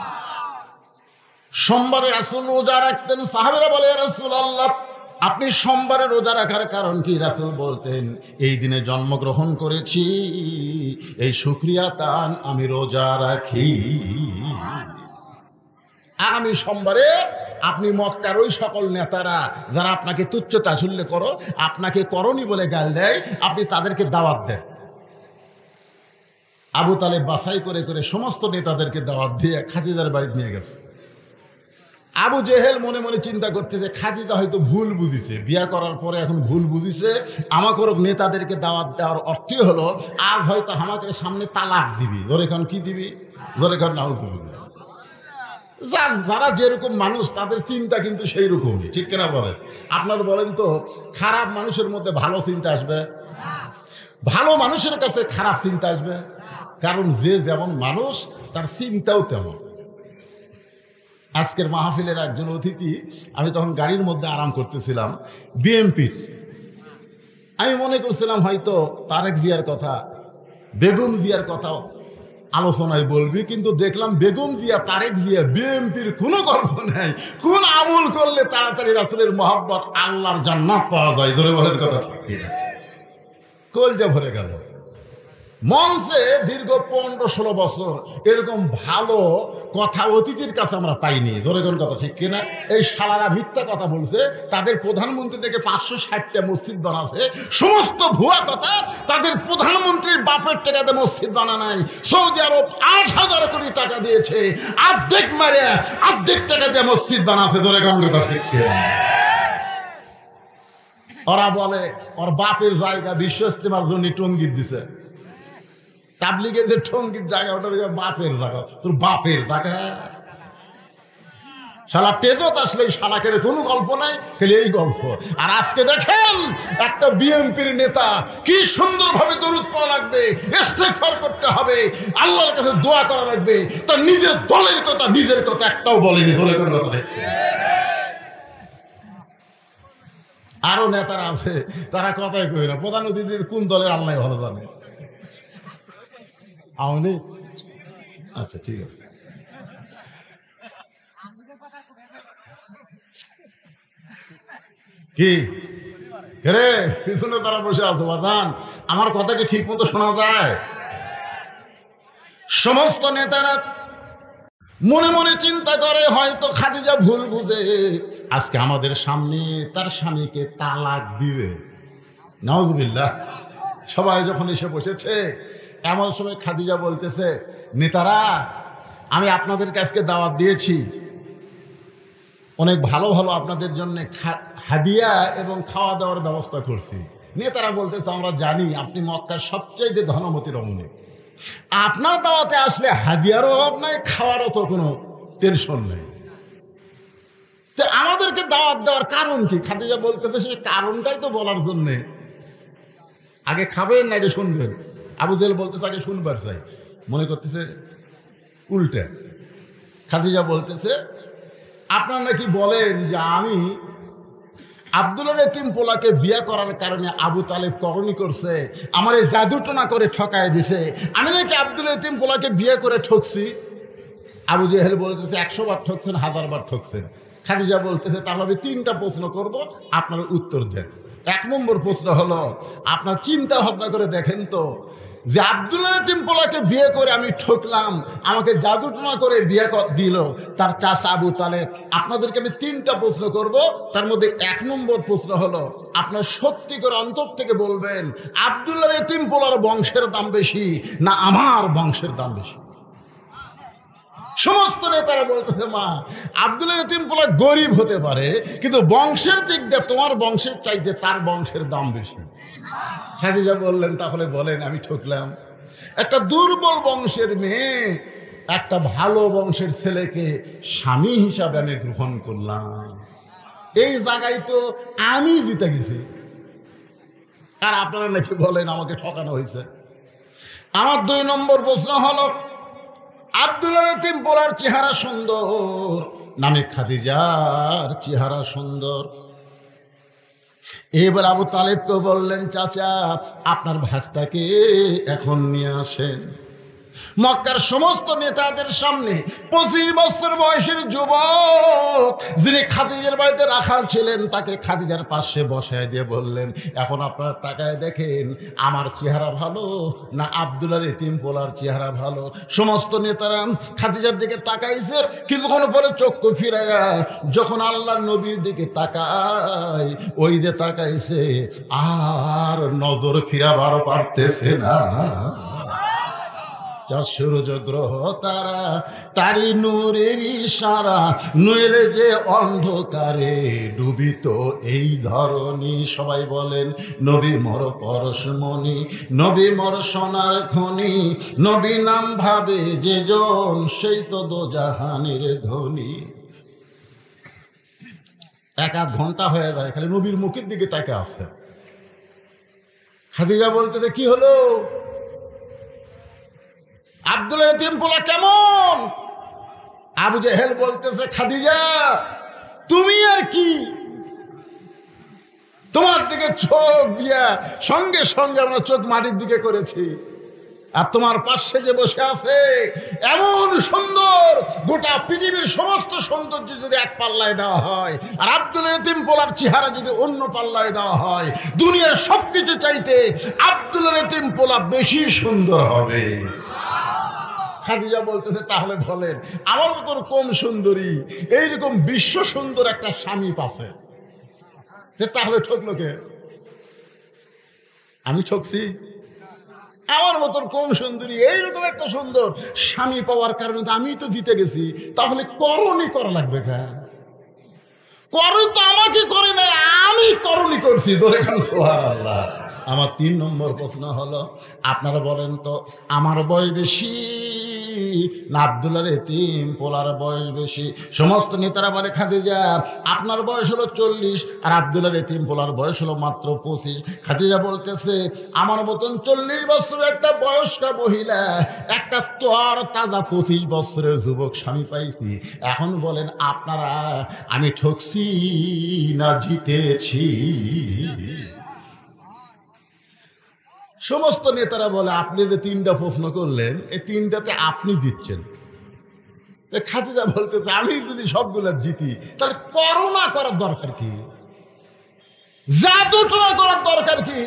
সোমবারে রাসূল রোজা রাখতেন। সাহাবীরা বলে রাসূলুল্লাহ, আপনি সোমবারে রোজা রাখার কারণ কি? রাসূল বলতেন, এই দিনে জন্মগ্রহণ করেছি, এই শুকরিয়া তান আমি রোজা রাখি। আগামী সোমবারে আপনি মক্কার ওই সকল নেতারা যারা আপনাকে তুচ্ছ তাচ্ছিল্য করো, আপনাকে করনি বলে গাল দেয়, আপনি তাদেরকে দাওয়াত দেন। আবু তালেব বাছাই করে করে সমস্ত নেতাদেরকে দাওয়াত দিয়ে খাদিজার বাড়ি নিয়ে গেছে। আবু জেহেল মনে মনে চিন্তা করতেছে, খাদিজা হয়তো ভুল বুঝিছে, বিয়া করার পরে এখন ভুল বুঝিছে, আমাকে নেতাদেরকে দাওয়াত দেওয়ার অর্থই হলো আজ হয়তো আমাকে সামনে তালাক দিবি। ধরে খান কি দিবি? ধরে খান নাউজুবিল্লাহ। যারা যেরকম মানুষ তাদের চিন্তা কিন্তু সেই রকমই, ঠিক কিনা বলেন? আপনার বলেন তো, খারাপ মানুষের মধ্যে ভালো চিন্তা আসবে? ভালো মানুষের কাছে খারাপ চিন্তা আসবে? কারণ যে যেমন মানুষ তার চিন্তাও তেমন। আজকের মাহফিলের একজন অতিথি, আমি তখন গাড়ির মধ্যে আরাম করতেছিলাম, বিএনপির। আমি মনে করছিলাম হয়তো তারেক জিয়ার কথা, বেগম জিয়ার কথা আলোচনায় বলবি, কিন্তু দেখলাম বেগম জিয়া, তারেক জিয়া, বিএনপির কোনো গল্প নেই। কোন আমল করলে তাড়াতাড়ি রাসূলের মহব্বত, আল্লাহর জান্নাত পাওয়া যায়? ধরে বলেন কথা ঠিক। কলজা ভরে গেল। মঞ্চে দীর্ঘ 15-16 বছর এরকম ভালো কথা অতিথির কাছে আমরা পাইনি। ধরে কোন কথা ঠিক কিনা? এই শালারা মিথ্যা কথা বলছে, তাদের প্রধানমন্ত্রী থেকে 560টা মসজিদ বানাছে, সমস্ত ভুয়া কথা। তাদের প্রধানমন্ত্রীর বাপের টাকাতে মসজিদ বানা নাই। সৌদি আরব 8,000 কোটি টাকা দিয়েছে, অর্ধেক মারে অর্ধেক টাকা দিয়ে মসজিদ বানাছে। ধরে কোন কথা ঠিক কিনা? ওরা বলে ওর বাপের জায়গা বিশ্ব ইস্তেমার জন্য টঙ্গিত দিছে। তাবলিগের যে টঙ্গির জায়গা, ওটা বাপের জায়গা। তোর বাপের জায়গা? শালা তেজত আসলে শালাকের কোনো গল্প নাই, খালি এই গল্প। আর আজকে দেখেন একটা বিএনপির নেতা কি সুন্দরভাবে দরুদ পড়া লাগবে, ইস্তেগফার করতে হবে, আল্লাহর কাছে দোয়া করা লাগবে, তার নিজের দলের কথা, নিজের কথা একটাও বলেনি। দলের কোনো কথা নেই। আরো নেতারা আছে, তারা কথাই কই না। প্রধান অতিথি কোন দলের আল্লাহ ভালো জানে। আওয়ামী? আচ্ছা ঠিক আছে। কি রে পিছনে তারা বসে আছো বাদান, আমার কথা কি ঠিক মতো শোনা যায়? সমস্ত নেতারা মনে মনে চিন্তা করে হয়তো খাদিজা ভুল বুঝে আজকে আমাদের সামনে তার স্বামীকে তালাক দিবে। নাউজুবিল্লাহ। সবাই যখন এসে বসেছে, এমন সময় খাদিজা বলতেছে, নেতারা আমি আপনাদেরকে আজকে দাওয়াত দিয়েছি, অনেক ভালো ভালো আপনাদের জন্য হাদিয়া এবং খাওয়া দাওয়ার ব্যবস্থা করছি। নেতারা বলতেছে, আমরা জানি আপনি মক্কার সবচাইতে ধনমতি রমণী, আপনার দাওয়াতে আসলে হাদিয়ারও অভাব নাই, খাওয়ারও তো কোনো টেনশন নেই। তো আমাদেরকে দাওয়াত দেওয়ার কারণ কি? খাদিজা বলতেছে, সে কারণটাই তো বলার জন্যে। আগে খাবেন না আগে শুনবেন? আবু জেহেল বলতেছে আগে শুনবার চাই, মনে করতেছে উল্টা। খাদিজা বলতেছে, আপনারা নাকি বলেন যে আমি আব্দুল্লাহর এতিম পোলাকে বিয়ে করার কারণে আবু তালেব করনি করছে, আমার এই জাদুটনা করে ঠকায় দিছে, আমি নাকি আব্দুল এতিম পোলাকে বিয়ে করে ঠকছি। আবু জেহেল বলতেছে 100 বার ঠকছেন, 1000 বার ঠকছেন। খাদিজা বলতেছে, তাহলে আমি 3টা প্রশ্ন করব, আপনারা উত্তর দেন। 1 নম্বর প্রশ্ন হলো, আপনার চিন্তা ভাবনা করে দেখেন তো, যে আব্দুল্লাহর এতিম পোলাকে বিয়ে করে আমি ঠকলাম, আমাকে জাদুটনা করে বিয়ে দিল তার চাচা আবু তালেব। আপনাদেরকে আমি 3টা প্রশ্ন করব, তার মধ্যে 1 নম্বর প্রশ্ন হলো, আপনার সত্যি করে অন্তর থেকে বলবেন আব্দুল্লাহর এতিম পোলার বংশের দাম বেশি না আমার বংশের দাম বেশি? সমস্ত নেতারা বলতেছে, মা আব্দুল্লাহ ইতিম পোলা গরিব হতে পারে, কিন্তু বংশের দিক দিয়ে তোমার বংশের চাইতে তার বংশের দাম বেশি। খাদিজা বললেন, তাহলে বলেন আমি ঠকলাম? একটা দুর্বল বংশের মেয়ে একটা ভালো বংশের ছেলেকে স্বামী হিসাবে আমি গ্রহণ করলাম, এই জায়গায় তো আমি জিতে গেছি। আর আপনারা নাকি বলেন আমাকে ঠকানো হয়েছে। আমার 2 নম্বর প্রশ্ন হলো, আব্দুল্লাহ ইতিম পোলার চেহারা সুন্দর নামে খাদিজার চেহারা সুন্দর। এবার আবু তালেবকে বললেন, চাচা আপনার ভাস্তাকে এখন নিয়ে আসেন। মক্কার সমস্ত নেতাদের সামনে 25 বছর বয়সের যুবক যিনি খাদিজার বাড়িতে রাখাল ছিলেন তাকে খাদিজার পাশে বসায় দিয়ে বললেন, এখন আপনারা তাকায় দেখেন আমার চেহারা ভালো না আব্দুল্লাহ ইতিম পোলার চেহারা ভালো। সমস্ত নেতারা খাদিজার দিকে তাকাইছে, কিছুক্ষণ পরে চক্ষু ফিরাইয়া যখন আল্লাহর নবীর দিকে তাকায়, ওই যে তাকাইছে আর নজর ফিরাবার পারতেছে না। সূর্য গ্রহ তারা তারি নূরের ইশারা, নইলে যে অন্ধকারে ডুবিত এই ধরনী। সবাই বলেন, নবী মোর পরশমণি, নবী মোর সোনার খনি, নবী নাম ভাবে যে জন সেই তো দোজাহানের ধনী। 1-1 ঘন্টা হয়ে যায় খালি নবীর মুখের দিকে তাকে আছে। খাদিজা বলতেছে, কি হলো? আব্দুল্লাহ ইতিম পোলা কেমন? আবু জেহেল বলতেছে, খাদিজা তুমি আর কি, তোমার দিকে চোখ দিয়া সঙ্গে সঙ্গে আমরা চোখ মাটির দিকে করেছি। আর তোমার পাশে যে বসে আছে এমন সুন্দর, গোটা পৃথিবীর সমস্ত সৌন্দর্য যদি এক পাল্লায় দেওয়া হয় আর আব্দুল্লাহ ইতিম পোলার চেহারা যদি অন্য পাল্লায় দেওয়া হয়, দুনিয়ার সবকিছু চাইতে আব্দুল্লাহ ইতিম পোলা বেশি সুন্দর হবে। খাদিজা বলতেছে, তাহলে বলেন আমার মতন কম সুন্দরী এইরকম বিশ্ব সুন্দর একটা স্বামী পাশে, তাহলে ঠকলো কে? আমি ঠকছি? আমার মতন কম সুন্দরী এইরকম একটা সুন্দর স্বামী পাওয়ার কারণে তো আমি তো জিতে গেছি। তাহলে করণী করা লাগবে কেন? করণ তো আমাকে করে নাই, আমি করণী করছি। ধরে খান সুবহানাল্লাহ। আমার 3 নম্বর প্রশ্ন হলো, আপনারা বলেন তো আমার বয়স বেশি না আব্দুল্লাহ ইতিম পোলার বয়স বেশি? সমস্ত নেতারা বলে, খাদিজা আপনার বয়স হলো 40 আর আব্দুল্লাহ ইতিম পোলার বয়স হলো মাত্র 25। খাদিজা বলতেছে, আমার মতন 40 বছরের একটা বয়স্কা মহিলা একটা তোর তাজা 25 বছরের যুবক স্বামী পাইছি। এখন বলেন আপনারা আমি ঠকছি না জিতেছি? সমস্ত নেতারা বলে, আপনি যে 3টা প্রশ্ন করলেন এই 3টাতে আপনি জিতছেন। খাদিজা বলতেছে, আমি যদি সবগুলো জিতি তাহলে করোনা করার দরকার কি, জাদুটোনা করার দরকার কি?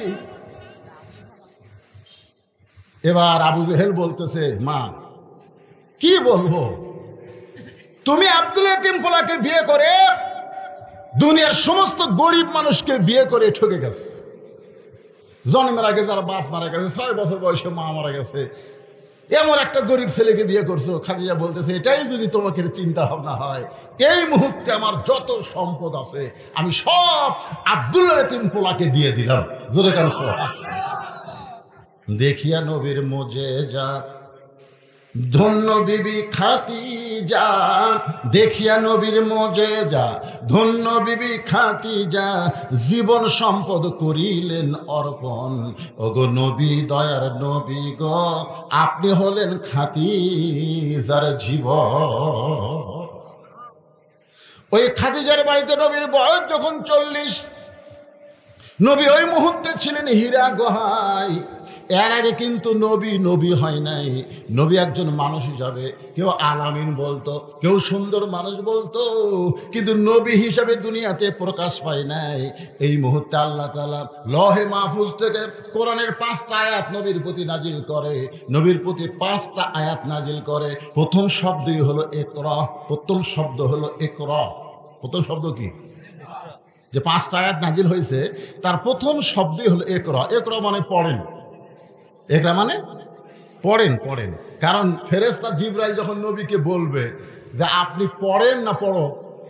এবার আবু জেহেল বলতেছে, মা কি বলবো, তুমি আব্দুল্লাহ ইতিম পোলাকে বিয়ে করে দুনিয়ার সমস্ত গরিব মানুষকে বিয়ে করে ঠকে গেছে। জন্মের আগে যারা বাপ মারা গেছে, 6 বছর বয়সে মা মারা গেছে, এমন একটা গরিব ছেলেকে বিয়ে করছো। খাদিজা বলতেছে, এটাই যদি তোমাকে চিন্তা ভাবনা হয়, এই মুহূর্তে আমার যত সম্পদ আছে আমি সব আব্দুল্লাহ ইতিম পোলাকে দিয়ে দিলাম। জোরে কান সুবহানাল্লাহ। দেখিয়া নবীর মুজিজা ধন্য বিবি খাদিজা, দেখিয়া নবীর মুজিজা ধন্য বিবি খাদিজা, জীবন সম্পদ করিলেন অর্পণ। ওগো নবী দয়ার নবী গো, আপনি হলেন খাদিজার জীবন। ওই খাদিজার বাড়িতে নবীর বয়স যখন 40, নবী ওই মুহূর্তে ছিলেন হীরা গুহায়। এর আগে কিন্তু নবী হয় নাই। নবী একজন মানুষ হিসাবে কেউ আলামিন বলতো, কেউ সুন্দর মানুষ বলতো, কিন্তু নবী হিসাবে দুনিয়াতে প্রকাশ পায় নাই। এই মুহূর্তে আল্লাহ তাআলা লহে মাহফুজ থেকে কোরআনের 5টা আয়াত নবীর প্রতি নাজিল করে। নবীর প্রতি 5টা আয়াত নাজিল করে। প্রথম শব্দই হলো ইকরা। প্রথম শব্দ হলো ইকরা। প্রথম শব্দ কি? যে 5টা আয়াত নাজিল হয়েছে তার প্রথম শব্দই হলো ইকরা। ইকরা মানে পড়েন। একরা মানে পড়েন পড়েন, কারণ ফেরেশতা জিবরাইল যখন নবীকে বলবে যে আপনি পড়েন না পড়ো,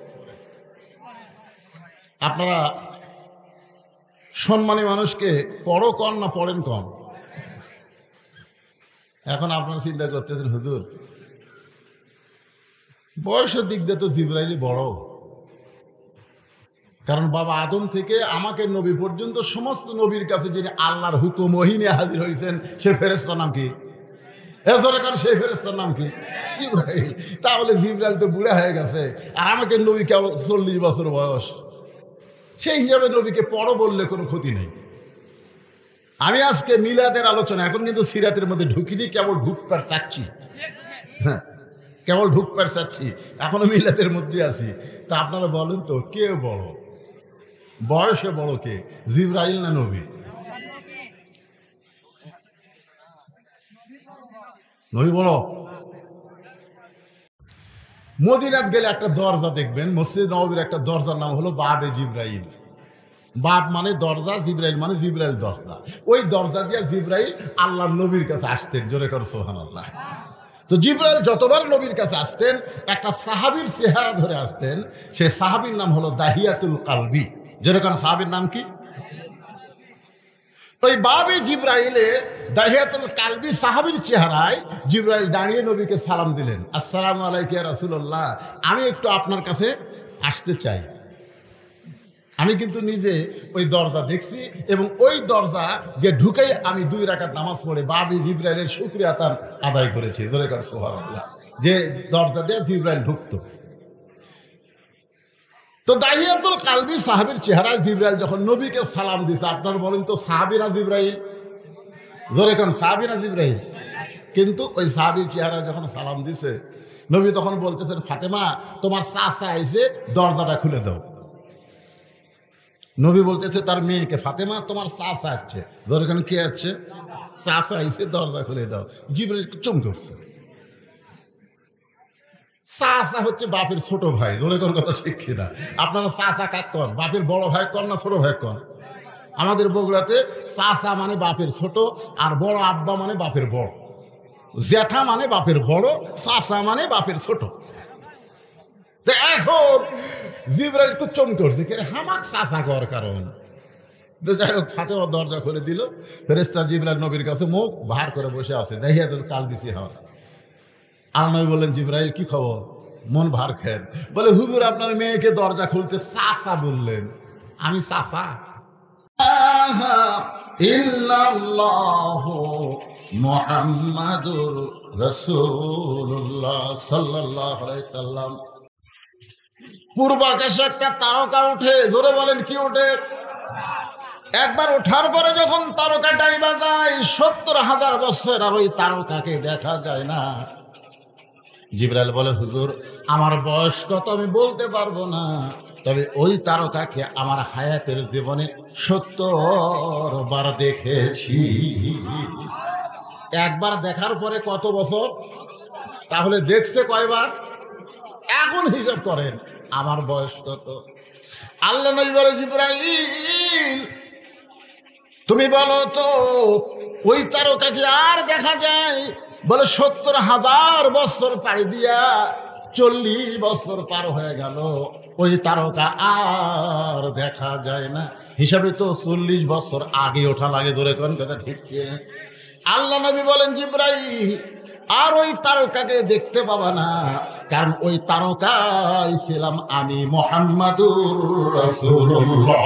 আপনারা সম্মানী মানুষকে পড়ো কন না পড়েন কন? এখন আপনারা চিন্তা করতেছেন হুজুর বয়সের দিক দিয়ে তো জিবরাইলই বড়, কারণ বাবা আদম থেকে আমাকে নবী পর্যন্ত সমস্ত নবীর কাছে যিনি আল্লাহর হুকুম ওহী নিয়ে হাজির হয়েছেন সে ফেরেশতার নাম কি? কারণ সেই ফেরেশতার নাম কি? জিবরাইল। তাহলে জিবরাইল তো বুড়া হয়ে গেছে, আর আমাকে নবী কেবল 40 বছর বয়স, সেই হিসাবে নবীকে পড়ো বললে কোনো ক্ষতি নেই। আমি আজকে মিলাদের আলোচনা, এখন কিন্তু সিরাতের মধ্যে ঢুকিনি, কেবল ঢুকবার চাচ্ছি, হ্যাঁ কেবল ঢুকবার চাচ্ছি, এখনো মিলাদের মধ্যে আছি। তা আপনারা বলেন তো কে বড়, বয়সে বড় কে, জিবরাইল না নবী? নবী বড়। মদিনাত গেলে একটা দরজা দেখবেন, মসজিদ নববীর একটা দরজার নাম হলো বাবে জিবরাইল। বাপ মানে দরজা, জিবরাইল মানে জিবরাইল দরজা। ওই দরজা দিয়ে জিবরাইল আল্লাহর নবীর কাছে আসতেন, জোরে করে সুবহানাল্লাহ। তো জিবরাইল যতবার নবীর কাছে আসতেন একটা সাহাবীর চেহারা ধরে আসতেন, সেই সাহাবীর নাম হলো দাহিয়াতুল কালবি। জোরে করে সাহাবীর নাম কি? ওই বাবে জিবরাইলে দাহিয়াতুল কালবি সাহাবীর চেহারায় জিবরাইল দাঁড়িয়ে নবীকে সালাম দিলেন, আসসালামু আলাইকা ইয়া রাসূলুল্লাহ, আমি একটু আপনার কাছে আসতে চাই। আমি কিন্তু নিজে ওই দরজা দেখছি এবং ওই দরজা যে ঢুকেই আমি 2 রাকাত নামাজ পড়ে বাবে জিবরাইলের শুকরিয়া তার আদায় করেছি, জোরে করে সুবহানাল্লাহ, যে দরজা দিয়ে জিবরাইল ঢুকতো। তো দাহিয়াতুল কালবি সাহাবীর চেহারায় জিবরাইল যখন নবীকে সালাম দিছে, আপনারা বলেন তো সাহাবী না জিবরাইল? জোরে কোন সাহাবী না জিবরাইল? কিন্তু ওই সাহাবীর চেহারায় যখন সালাম দিছে নবী তখন বলতেছেন, ফাতেমা তোমার চাচা আইছে, দরজাটা খুলে দাও। নবী বলতেছে তার মেয়েকে, ফাতেমা তোমার চাচা আসছে। জোরে কোন কে আসছে? চাচা আইছে, দরজা খুলে দাও। জিবরাইল চমকে উঠছে। চাচা হচ্ছে বাপের ছোট ভাই, জোরে কোন কথা ঠিক কিনা? আপনারা চাচা কাক কন, বাপের বড় ভাই কন না ছোট ভাই কন? আমাদের বগুড়াতে চাচা মানে বাপের ছোট, আর বড় আব্বা মানে বাপের বড়, জ্যাঠা মানে বাপের বড়, চাচা মানে বাপের ছোট। এখন জিবরাইল একটু চমকে উঠছে, কে হামাক চাচা কর কারণ। যাই হোক ফাতেমা দরজা খুলে দিল, ফেরেশতা জিবরাইল নবীর কাছে মুখ ভার করে বসে আছে, দাহিয়াতুল কালবি চেহারা। আর নবী বললেন, জিবরাইল কি খবর, মন ভার খেন? বলে হুজুর আপনার মেয়েকে দরজা খুলতে চাচা বললেন। আমি চাচা? ইল্লাল্লাহু মুহাম্মাদুর রাসূলুল্লাহ সাল্লাল্লাহু আলাইহি সাল্লাম। পূর্বাকাশে একটা তারকা উঠে, জোরে বলেন কি ওঠে? একবার ওঠার পরে যখন তারকা ডাইবা যায় 70,000 বছর আর ওই তারকাকে দেখা যায় না। জিবরাইল বলে, হুজুর আমার বয়স কত আমি বলতে পারবো না, তবে ওই তারকাকে আমার হায়াতের জীবনে 70 বার দেখেছি। একবার দেখার পরে কত বছর? তাহলে দেখছে কয়বার? এখন হিসাব করেন আমার বয়স কত। আল্লাহ নবী বলে, জিবরাইল তুমি বলো তো ওই তারকাকে আর দেখা যায়? বলে 70,000 বছর পাড়ি দিয়া 40 বছর পার হয়ে গেল, ওই তারকা আর দেখা যায় না। হিসাবে তো 40 বছর আগে ওঠা লাগে, ধরে কোন কথা ঠিক কিনা? আল্লাহ নবী বলেন, জিবরাইল আর ওই তারকাকে দেখতে পাবা না, কারণ ওই তারকাই ছিলাম আমি মুহাম্মাদুর রাসূলুল্লাহ।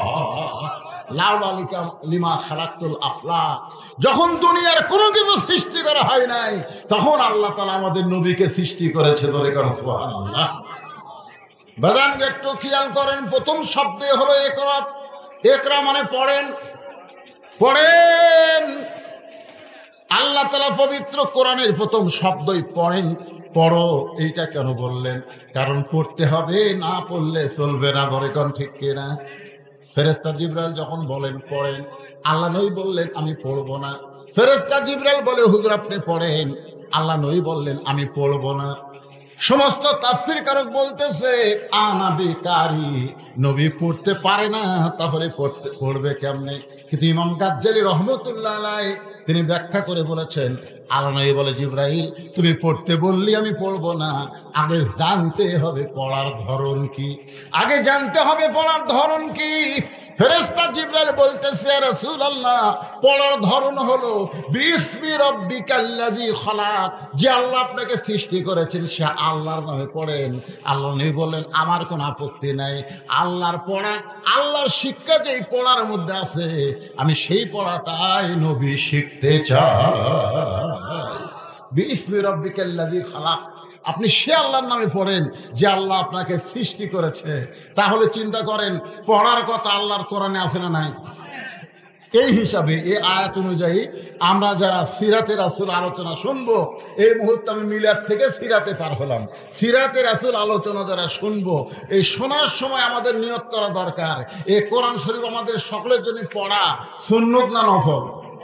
লিমা খালাকতুল আফলাক। যখন দুনিয়ার কোনো কিছু সৃষ্টি করা হয় নাই তখন আল্লাহ তাআলা আমাদের নবীকে সৃষ্টি করেছে, ধরে করেন সুবহানাল্লাহ। বাজান একটু খেয়াল করেন, প্রথম শব্দে হলো একরা। একরা মানে পড়েন, পড়েন। আল্লাহ তাআলা পবিত্র কোরআনের প্রথম শব্দই পড়েন, পড়ো। এইটা কেন বললেন? কারণ পড়তে হবে, না পড়লে চলবে না, ধরে কোন ঠিক কিনা? ফেরেশতা জিবরাইল যখন বলেন পড়েন, আল্লাহ নবী বললেন আমি পড়বো না। ফেরেশতা জিবরাইল বলে হুজুর আপনি পড়েন, আল্লাহ নবী বললেন আমি পড়বো না। সমস্ত তাফসীর কারক বলতেছে আনা বিকারি, নবী পড়তে পারে না, তাহলে পড়বে কেমনে? কিন্তু ইমাম গাজ্জালী রহমতুল্লাহ আলাইহি তিনি ব্যাখ্যা করে বলেছেন আল্লাহ নবী বলে, জিবরাইল তুমি পড়তে বললি আমি পড়বো না, আগে জানতে হবে পড়ার ধরন কি, আগে জানতে হবে পড়ার ধরন কি। ফেরেশতা জিবরাইল বলতেছে, ইয়া রাসূলুল্লাহ, পড়ার ধরন হলো বিসমি রাব্বিকাল্লাযী খালাক, যে আল্লাহ আপনাকে সৃষ্টি করেছেন সে আল্লাহর নামে পড়েন। আল্লাহ নবী বললেন, আমার কোনো আপত্তি নাই, আল্লাহর পড়া, আল্লাহর শিক্ষা যেই পড়ার মধ্যে আছে আমি সেই পড়াটাই নবী শিখতে চাই। বিসমি রাব্বিকাল্লাযী খালাক, আপনি সে আল্লাহর নামে পড়েন যে আল্লাহ আপনাকে সৃষ্টি করেছে। তাহলে চিন্তা করেন, পড়ার কথা আল্লাহর কোরআনে আছে না নাই? এই হিসাবে এই আয়াত অনুযায়ী আমরা যারা সিরাতে রাসূল আলোচনা শুনবো, এই মুহূর্তে আমি মিলাদ থেকে সিরাতে পার হলাম, সিরাতে রাসূল আলোচনা যারা শুনবো, এই শোনার সময় আমাদের নিয়ত করা দরকার, এই কোরআন শরীফ আমাদের সকলের জন্য পড়া সুন্নত না নফল?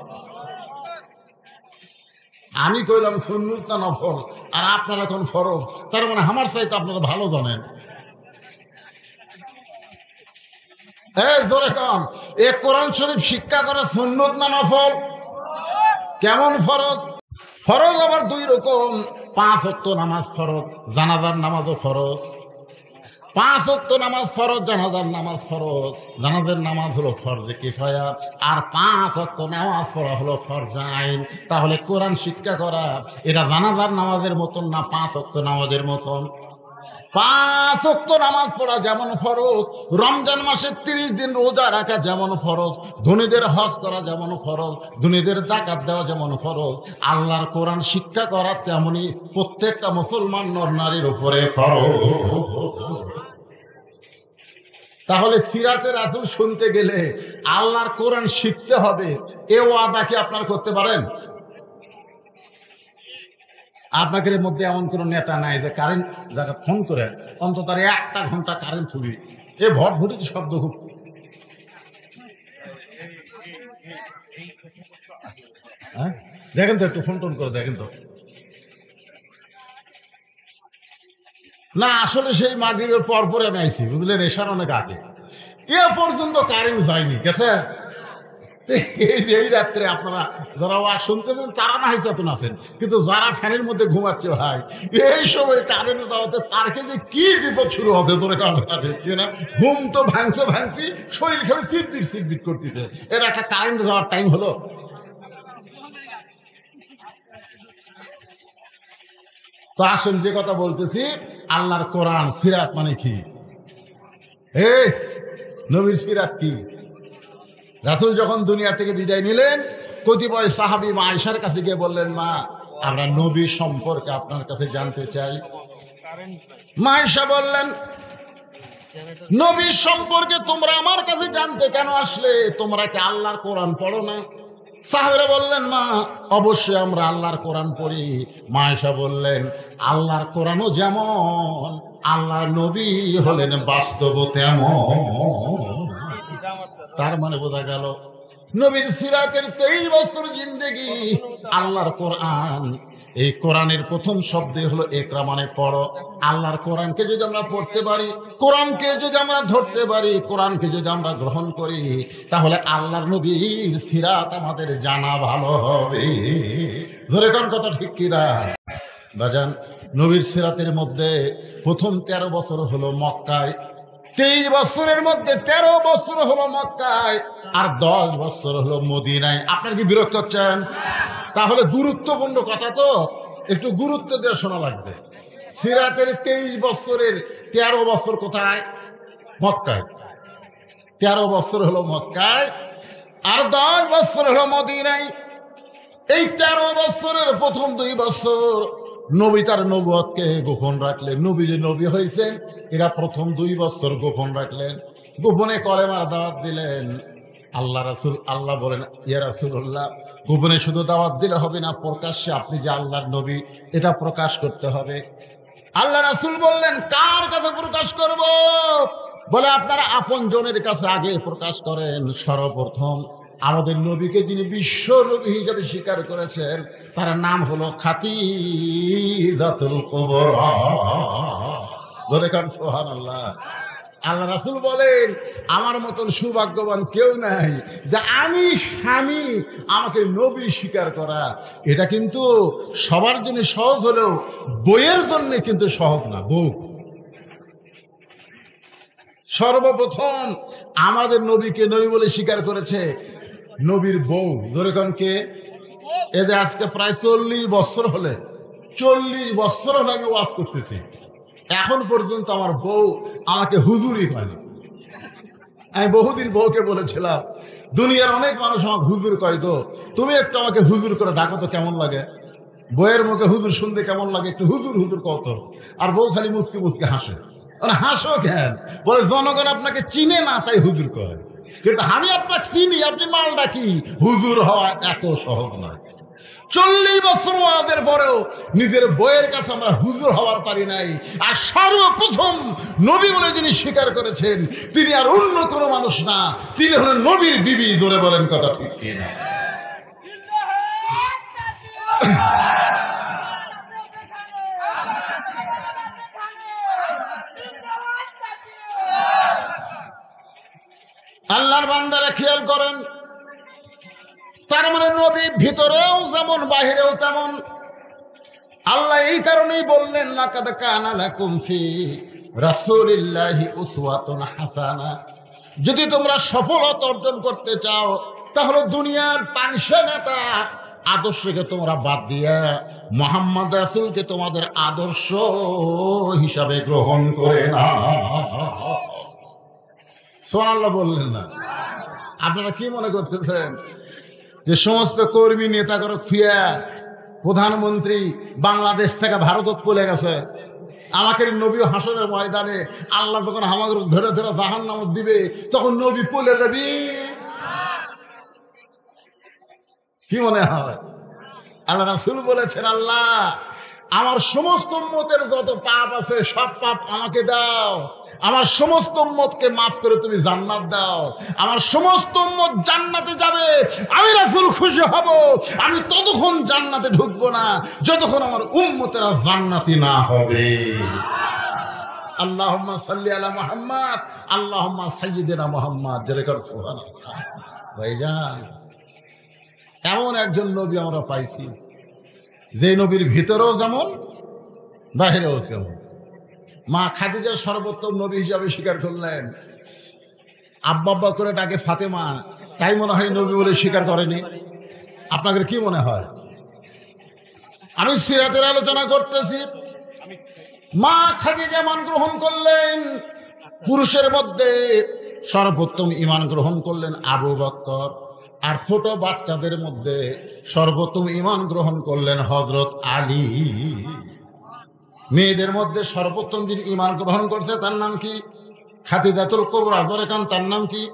আমি কইলাম সুন্নত না নফল, আর আপনারা এখন ফরজ, তার মানে আমার চাইতে আপনারা ভালো জানেন। জোরে কম, এ কোরআন শরীফ শিক্ষা করা সুন্নত না নফল? কেমন ফরজ? ফরজ আবার দুই রকম, 5 ওয়াক্ত নামাজ ফরজ, জানাজার নামাজও ফরজ। 5 ওয়াক্ত নামাজ ফরজ, জানাজার নামাজ ফরজ। জানাজার নামাজ হলো ফরজে কিফায়া, আর 5 ওয়াক্ত নামাজ পড়া হলো ফরজে আইন। তাহলে কোরআন শিক্ষা করা এটা জানাজার নামাজের মতন না 5 ওয়াক্ত নামাজের মতন? 5 ওয়াক্ত নামাজ পড়া যেমন ফরজ, রমজান মাসে 30 দিন রোজা রাখা যেমন ফরজ, ধনীদের হজ করা যেমন ফরজ, ধনীদের যাকাত দেওয়া যেমন ফরজ, আল্লাহর কোরআন শিক্ষা করা তেমনি প্রত্যেকটা মুসলমান নর নারীর উপরে ফরজ। তাহলে সিরাতে রাসূল শুনতে গেলে আল্লাহর কোরআন শিখতে হবে, এ ওয়াদা কি আপনারা করতে পারেন? আপনাদের মধ্যে এমন কোনো নেতা নাই যে কারেন্ট যারা ফোন করে অন্তত 1 ঘন্টা কারেন্ট থুবি, এ ভটভটি শব্দ খুব। দেখেন তো, একটু ফোন টোন করে দেখেন তো। না, আসলে সেই মাগরিবের পর পরে আমি আইছি, বুঝলেন, এশার অনেক আগে, এ পর্যন্ত কারেন্ট যায়নি, গেছে। এই যে এই রাত্রে আপনারা যারা ওয়াজ শুনতেছেন তারা না হয় চেতন আছেন, কিন্তু যারা ফ্যানের মধ্যে ঘুমাচ্ছে ভাই, এই সময় কারেন্ট দাওয়াতে তারকে যে কি বিপদ শুরু হবে তোর কথা ঠিক না? ঘুম তো ভাঙছি, শরীর খেলে সিটবিট করতেছে, এটা একটা কারেন্ট যাওয়ার টাইম হলো। তো আসুন, যে কথা বলতেছি, আল্লাহর কোরআন সিরাত মানে কি? এই নবীর সিরাত কি? রাসূল যখন দুনিয়া থেকে বিদায় নিলেন, কতিপয় সাহাবী মা আয়েশার কাছে গিয়ে বললেন, মা আমরা নবীর সম্পর্কে আপনার কাছে জানতে চাই। মা আয়েশা বললেন, নবীর সম্পর্কে তোমরা আমার কাছে জানতে কেন আসলে? তোমরা কি আল্লাহর কোরআন পড়ো না? সাহাবীরা বললেন, মা অবশ্যই আমরা আল্লাহর কোরআন পড়ি। মা আয়েশা বললেন, আল্লাহর কোরআনও যেমন, আল্লাহর নবী হলেন বাস্তব তেমন। তার মানে বোঝা গেল নবীর সিরাতের 23 বছর জিন্দেগি, আল্লাহর কোরআন। এই কোরআনের প্রথম শব্দই হলো ইকরা, মানে পড়ো। আল্লাহর কোরআনকে যদি আমরা পড়তে পারি, কোরআনকে যদি আমরা ধরতে পারি, কোরআনকে যদি আমরা গ্রহণ করি, তাহলে আল্লাহর নবীর সিরাত আমাদের জানা ভালো হবে। ধরে কোন কথা ঠিক কিনা বাজান? নবীর সিরাতের মধ্যে প্রথম 13 বছর হলো মক্কায়, 23 বছরের মধ্যে 13 বছর হলো মক্কায়, আর 10 বছর হলো মদিনায়। আপনার কি বিরক্ত হচ্ছেন? তাহলে গুরুত্বপূর্ণ কথা তো একটু গুরুত্ব দিয়ে শোনা লাগবে। সিরাতের 23 বছরের 13 বছর কোথায়? মক্কায়। 13 বছর হলো মক্কায়, আর 10 বছর হলো মদিনায়। এই 13 বছরের প্রথম 2 বছর নবী তার নবুয়তকে গোপন রাখলেন। নবী যে নবী হয়েছেন এরা প্রথম 2 বছর গোপন রাখলেন, গোপনে কলেমার দাওয়াত দিলেন। আল্লাহ বলেন, ইয়া রাসূলুল্লাহ, গোপনে শুধু দাওয়াত দিলে হবে না, প্রকাশ্যে আপনি যে আল্লাহর নবী এটা প্রকাশ করতে হবে। আল্লাহ রাসূল বললেন, কার কাছে প্রকাশ করব? বলে, আপনারা আপনজনের কাছে আগে প্রকাশ করেন। সর্বপ্রথম আমাদের নবীকে যিনি বিশ্ব নবী হিসেবে স্বীকার করেছেন তার নাম হলো খাদিজাতুল কুবরা। ধরে কান সুবহানাল্লাহ। আল্লাহ রাসূল বলেন আমার মতন সৌভাগ্যবান কেউ নাই যে আমি স্বামী আমাকে নবী স্বীকার করা। এটা কিন্তু সবার জন্য সহজ হলেও বইয়ের জন্য কিন্তু সহজ না। বউ সর্বপ্রথম আমাদের নবীকে নবী বলে স্বীকার করেছে নবীর বউ। যেরকম কে এদের আজকে প্রায় 40 বছর হলে 40 বছর হলে আমি ওয়াজ করতেছি, এখন পর্যন্ত আমার বউ আমাকে হুজুরই কয়নি। আমি বহুদিন বউকে বলেছিলাম দুনিয়ার অনেক মানুষ আমাকে হুজুর কয় গো, তুমি একটু আমাকে হুজুর করে ডাকো তো কেমন লাগে। বউয়ের মুখে হুজুর শুনতে কেমন লাগে, একটু হুজুর হুজুর কত। আর বউ খালি মুচকি মুচকি হাসে। হাসো কেন? বলে জনগণ আপনাকে চিনে না তাই হুজুর কয়, কিন্তু আমি আপনাকে চিনি, আপনি মালটা কি। হুজুর হওয়া এত সহজ নয়। 40 বছর ওয়াজের পরেও নিজের বইয়ের কাছে আমরা হুজুর হওয়ার পারি নাই। আর সর্বপ্রথম নবী বলে যিনি স্বীকার করেছেন তিনি আর অন্য কোনো মানুষ না, তিনি হলেন নবীর বিবি। জোরে বলেন কথা ঠিক কিনা? আল্লাহর বান্দারা খেয়াল করেন, তার মানে নবী ভিতরেও যেমন বাহিরেও তেমন। আল্লাহ এই কারণেই বললেন লাকাদ কানা লাকুম ফি রাসূলিল্লাহি উসওয়াতুন হাসানা। যদি তোমরা সফলতা অর্জন করতে চাও তাহলে দুনিয়ার পাঁচশো নেতা আদর্শকে তোমরা বাদ দিয়া মুহাম্মদ রাসূলকে তোমাদের আদর্শ হিসাবে গ্রহণ করে না। সুবহানাল্লাহ বললেন না? আপনারা কি মনে করতেছেন যে সমস্ত কর্মী নেতাগর থুয়া প্রধানমন্ত্রী বাংলাদেশ থেকে ভারতত চলে গেছে? আমাকে নবী হাসরের ময়দানে আল্লাহ যখন আমাকে ধরে ধরে জাহান্নামত দিবে তখন নবী পলে যাবি? কি মনে হয়? আল্লাহ রাসূল বলেছেন আল্লাহ আমার সমস্ত উম্মতের যত পাপ আছে সব পাপ আমাকে দাও, আমার সমস্ত উম্মতকে মাফ করে তুমি জান্নাত দাও। আমার সমস্ত উম্মত জান্নাতে যাবে, আমি রাসূল খুশি হব। আমি ততক্ষণ জান্নাতে ঢুকবো না যতক্ষণ আমার উম্মতেরা জান্নাতি না হবে। আল্লাহুম্মা সাল্লি আলা মুহাম্মদ, আল্লাহুম্মা সাইয়্যিদিনা মুহাম্মদ। যেরকম সুবহানাল্লাহ। ভাইজান এমন একজন নবী আমরা পাইছি যে নবীর ভিতরেও যেমন বাহিরেও তেমন। মা খাদিজা সর্বোত্তম নবী হিসাবে স্বীকার করলেন। আব্বা আব্বা করে ডাকে ফাতেমা, তাই মনে হয় নবী বলে স্বীকার করেনি? আপনাদের কি মনে হয়? আমি সিরাতের আলোচনা করতেছি। মা খাদিজা ঈমান গ্রহণ করলেন। পুরুষের মধ্যে সর্বোত্তম ঈমান গ্রহণ করলেন আবু বকর। আর ছোট বাচ্চাদের মধ্যে সর্বোত্তম ঈমান গ্রহণ করলেন হযরত আলী। মেয়েদের মধ্যে সর্বোত্তম যিনি ঈমান গ্রহণ করছে তার নাম কি? খাদিজাতুল কুবরা। জোরেকান তার নাম কি?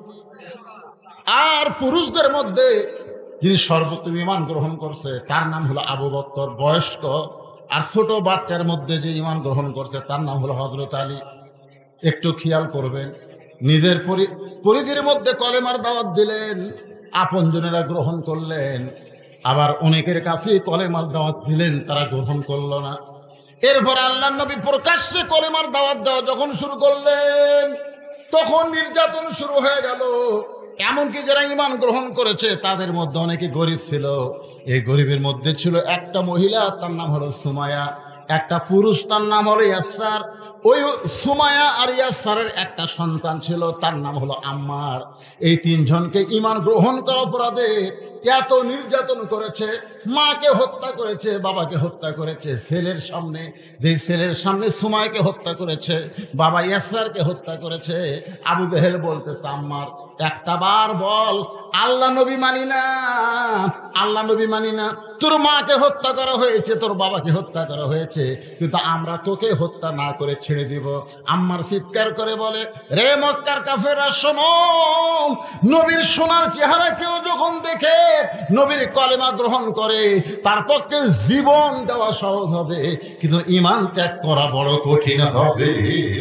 আর পুরুষদের মধ্যে যিনি সর্বোত্তম ঈমান গ্রহণ করছে তার নাম হলো আবু বকর বয়স্ক। আর ছোট বাচ্চার মধ্যে যে ঈমান গ্রহণ করছে তার নাম হলো হযরত আলী। একটু খেয়াল করবেন, নিজের পরিধির মধ্যে কলেমার দাওয়াত দিলেন, আপনজনেরা গ্রহণ করলেন, আবার অনেকের কাছে কলেমার দাওয়াত দিলেন, তারা গ্রহণ করল না। এরপর আল্লাহর নবী প্রকাশ্যে কলেমার দাওয়াত দেওয়া যখন শুরু করলেন তখন নির্যাতন শুরু হয়ে গেল। এমনকি যারা ঈমান গ্রহণ করেছে তাদের মধ্যে অনেকে গরিব ছিল। এই গরিবের মধ্যে ছিল একটা মহিলা, তার নাম হলো সুমায়া, একটা পুরুষ, তার নাম হলো ইয়াসার। ওই সুমায়া আর ইয়াসারের একটা সন্তান ছিল, তার নাম হলো আম্মার। এই তিনজনকে ঈমান গ্রহণ করার অপরাধে এত নির্যাতন করেছে, মাকে হত্যা করেছে, বাবাকে হত্যা করেছে, ছেলের সামনে, যে ছেলের সামনে সুমায়াকে হত্যা করেছে, বাবা ইয়াসারকে হত্যা করেছে। আবু জেহেল বলতেছে আম্মার একটা বার বল আল্লাহ নবী মানি না, আল্লাহ নবী মানি না। তোর মাকে হত্যা করা হয়েছে, তোর বাবাকে হত্যা করা হয়েছে, কিন্তু আমরা তোকে হত্যা না করে ছেড়ে দিব। আম্মার চিৎকার করে বলে, রে মক্কার কাফেররা শোনো, নবীর সোনার চেহারা কেউ যখন দেখে নবীর কলেমা গ্রহণ করে তার পক্ষে জীবন দেওয়া সহজ হবে, কিন্তু ঈমান ত্যাগ করা বড় কঠিন হবে।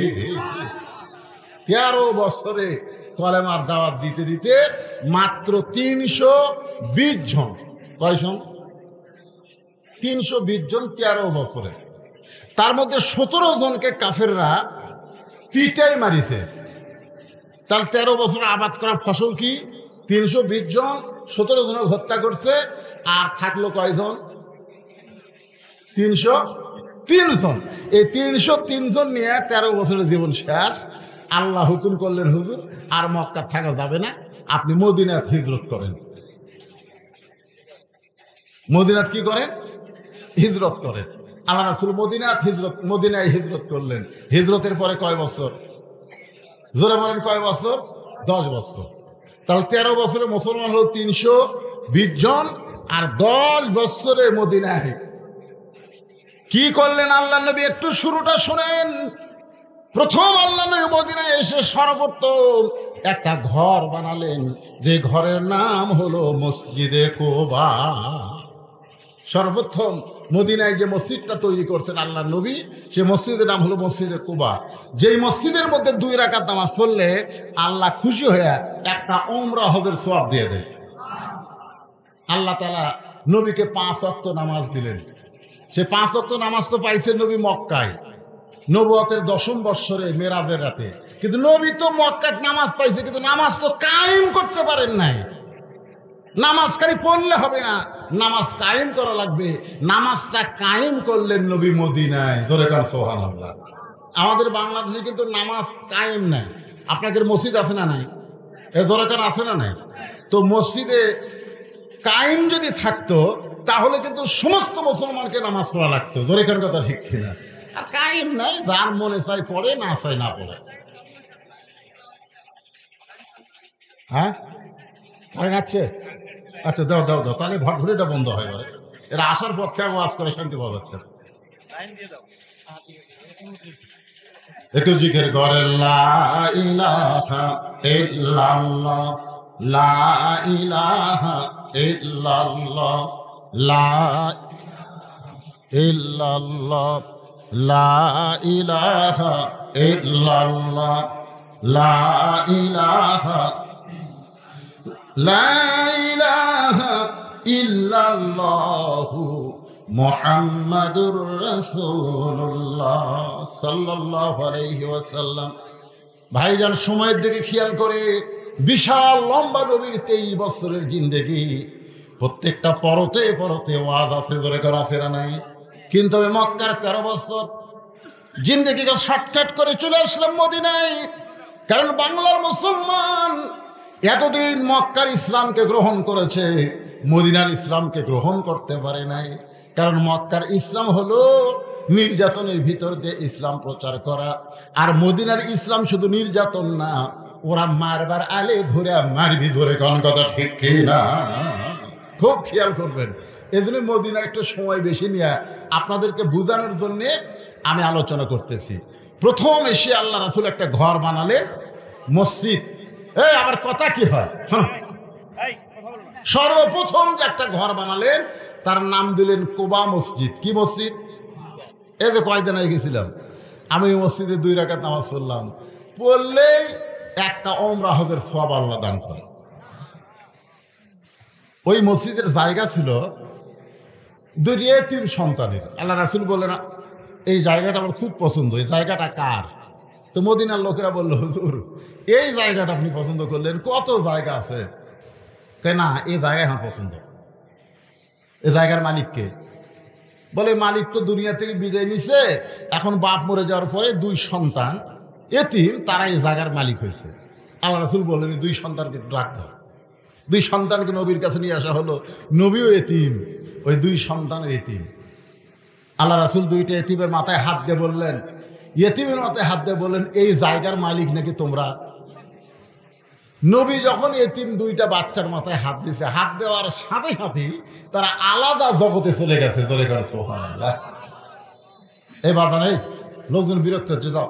13 বছরে কলেমার দাওয়াত দিতে দিতে মাত্র 320 জন, কয়জন? 320 জন 13 বছরে। তার মধ্যে 17 জনকে কাফেররা পিটাই মারিছে। তার 13 বছর আবাদ করা ফসল কি? 320 জন, 17 জনক হত্যা করছে। আর থাকলো কয়জন? 303 জন। এই 303 জন নিয়ে 13 বছরের জীবন শেষ। আল্লাহ হুকুম করলেন, হুজুর আর মক্কা থাকা যাবে না, আপনি মদিনাত হিজরত করেন। মদিনাত কি করেন? হিজরত করেন। আল্লাহ রাসূল মদিনায় হিজরত করলেন। হিজরতের পরে কয় বছর? জোরে বলেন, কয় বছর? 10 বছর। তাহলে 13 বছরে মুসলমান হলো 320 জন, আর 10 বছরে মদিনায় কি করলেন আল্লাহ নবী? একটু শুরুটা শোনেন। প্রথম আল্লাহ নবী মদিনায় এসে সর্বপ্রথম একটা ঘর বানালেন, যে ঘরের নাম হলো মসজিদে কুবা। সর্বপ্রথম মদিনায় যে মসজিদটা তৈরি করছেন আল্লাহ নবী, সে মসজিদের নাম হলো মসজিদে কুবা। যেই মসজিদের মধ্যে 2 রাকাত নামাজ পড়লে আল্লাহ খুশি হয়ে একটা উমরা হজের সওয়াব দিয়ে দেয়। আল্লাহ তাআলা নবীকে 5 ওয়াক্ত নামাজ দিলেন। সে 5 ওয়াক্ত নামাজ তো পাইছেন নবী মক্কায়, নবুয়তের 10ম বৎসরে মেরাজের রাতে। কিন্তু নবী তো মক্কায় নামাজ পাইছে, কিন্তু নামাজ তো কায়েম করতে পারেন নাই। নামাজ খালি পড়লে হবে না, নামাজ কায়েম করা লাগবে। নামাজটা কায়েম করলেন নবী মদিনায়। ধরে কান সুবহানাল্লাহ। আমাদের বাংলাদেশে কিন্তু নামাজ কায়েম নাই। আপনাদের মসজিদ আছে না নাই? এ ধরে কান আছে না নাই? তো মসজিদে কায়েম যদি থাকতো তাহলে কিন্তু সমস্ত মুসলমানকে নামাজ পড়া লাগতো। ধরে কান কথা ঠিক কিনা? আর কায়েম নাই, যার মনে চাই পড়ে, না চাই না পড়ে। হ্যাঁ, আরে যাচ্ছে। আচ্ছা, দাও দাও দাও, তাহলে ভটভটিটা বন্ধ হয়। এরা আসার পর থেকে ওয়াজ করে শান্তি পাওয়া যাচ্ছে। একটু জিকির করে লা ইলাহা ইল্লাল্লাহ, লা ইলাহা ইল্লাল্লাহ, লা ইল্লাল্লাহ, লা ইলাহা ইল্লাল্লাহ, লা ইলাহা, লা ইলাহা ইল্লাল্লাহু মুহাম্মাদুর রাসূলুল্লাহ সাল্লাল্লাহু আলাইহি ওয়াসাল্লাম। ভাইজান, সময়ের দিকে খেয়াল করে, বিশাল লম্বা নবীর 23 বছরের জিন্দেগি, প্রত্যেকটা পরতে পরতে ওয়াজ আছে, ধরে করা আছে না নাই? কিন্তু আমি মক্কার 13 বছর জিন্দেগিকে শর্টকাট করে চলে আসলাম মদিনায়। কারণ বাংলার মুসলমান এতদিন মক্কার ইসলামকে গ্রহণ করেছে, মদিনার ইসলামকে গ্রহণ করতে পারে নাই। কারণ মক্কার ইসলাম হলো নির্যাতনের ভিতর দিয়ে ইসলাম প্রচার করা, আর মদিনার ইসলাম শুধু নির্যাতন না, ওরা মারবার আলে ধরে মারবি। ধরে কোন কথা ঠিক কিনা? খুব খেয়াল করবেন। এজন্য মদিনা একটু সময় বেশি নিয়ে আপনাদেরকে বোঝানোর জন্য আমি আলোচনা করতেছি। প্রথম এসে আল্লাহ রাসূল একটা ঘর বানালেন, মসজিদ। আবার কথা কি হয়? সর্বপ্রথম যে একটা ঘর বানালেন তার নাম দিলেন কুবা মসজিদ। কি মসজিদ? এই যে কয়েকদিন আগে গেছিলাম আমি, মসজিদে 2 রাকাত নামাজ পড়লাম। পড়লেই একটা উমরা হজের সওয়াব আল্লাহ দান করে। ওই মসজিদের জায়গা ছিল 2 এতিম সন্তানের। আল্লাহ রাসূল বললেন, এই জায়গাটা আমার খুব পছন্দ, এই জায়গাটা কার? তো মদিনার লোকেরা বলল, হুজুর এই জায়গাটা আপনি পছন্দ করলেন, কত জায়গা আছে। না, এই জায়গায় আমার পছন্দ। এই জায়গার মালিককে? বলে, মালিক তো দুনিয়া থেকে বিদায় নিছে, এখন বাপ মরে যাওয়ার পরে 2 সন্তান এতিম, তারা এই জায়গার মালিক হয়েছে। আল্লাহ রাসূল বললেন, 2 সন্তানকে ডাক দাও। 2 সন্তানকে নবীর কাছে নিয়ে আসা হলো। নবীও এতিম, ওই 2 সন্তানও এতিম। আল্লাহ রাসূল 2টা এতিমের মাথায় হাত দিয়ে বললেন, এতিমের মাথায় হাত দিয়ে বললেন, এই জায়গার মালিক নাকি তোমরা? নবী যখন এতিম 2টা বাচ্চার মাথায় হাত দিয়েছে, হাত দেওয়ার সাথে সাথেই তারা আলাদা জগতে চলে গেছে। ধরে গেল সুবহানাল্লাহ। এই বাধা নেই, লোকজন বিরক্ত হচ্ছে। যাও।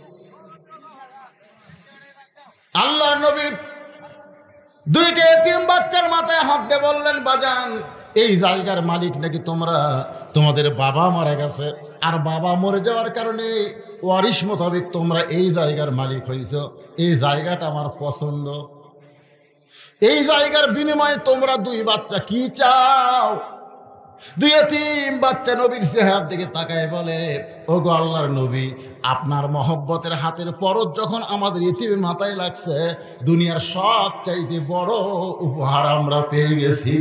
আল্লাহর নবী 2টা এতিম বাচ্চার মাথায় হাত দিয়ে বললেন, বাজান এই জায়গার মালিক নাকি তোমরা? তোমাদের বাবা মারা গেছে, আর বাবা মরে যাওয়ার কারণে ওয়ারিশ মোতাবেক তোমরা এই জায়গার মালিক হয়েছ। এই জায়গাটা আমার পছন্দ। এই জায়গার বিনিময়ে তোমরা 2 বাচ্চা কি চাও? দুই এতিম বাচ্চা নবীর চেহারার দিকে তাকায় বলে, ওগো আল্লাহর নবী, আপনার মহব্বতের হাতের পরত যখন আমাদের এতিমের মাথায় লাগছে, দুনিয়ার সব চাইতে বড় উপহার আমরা পেয়ে গেছি।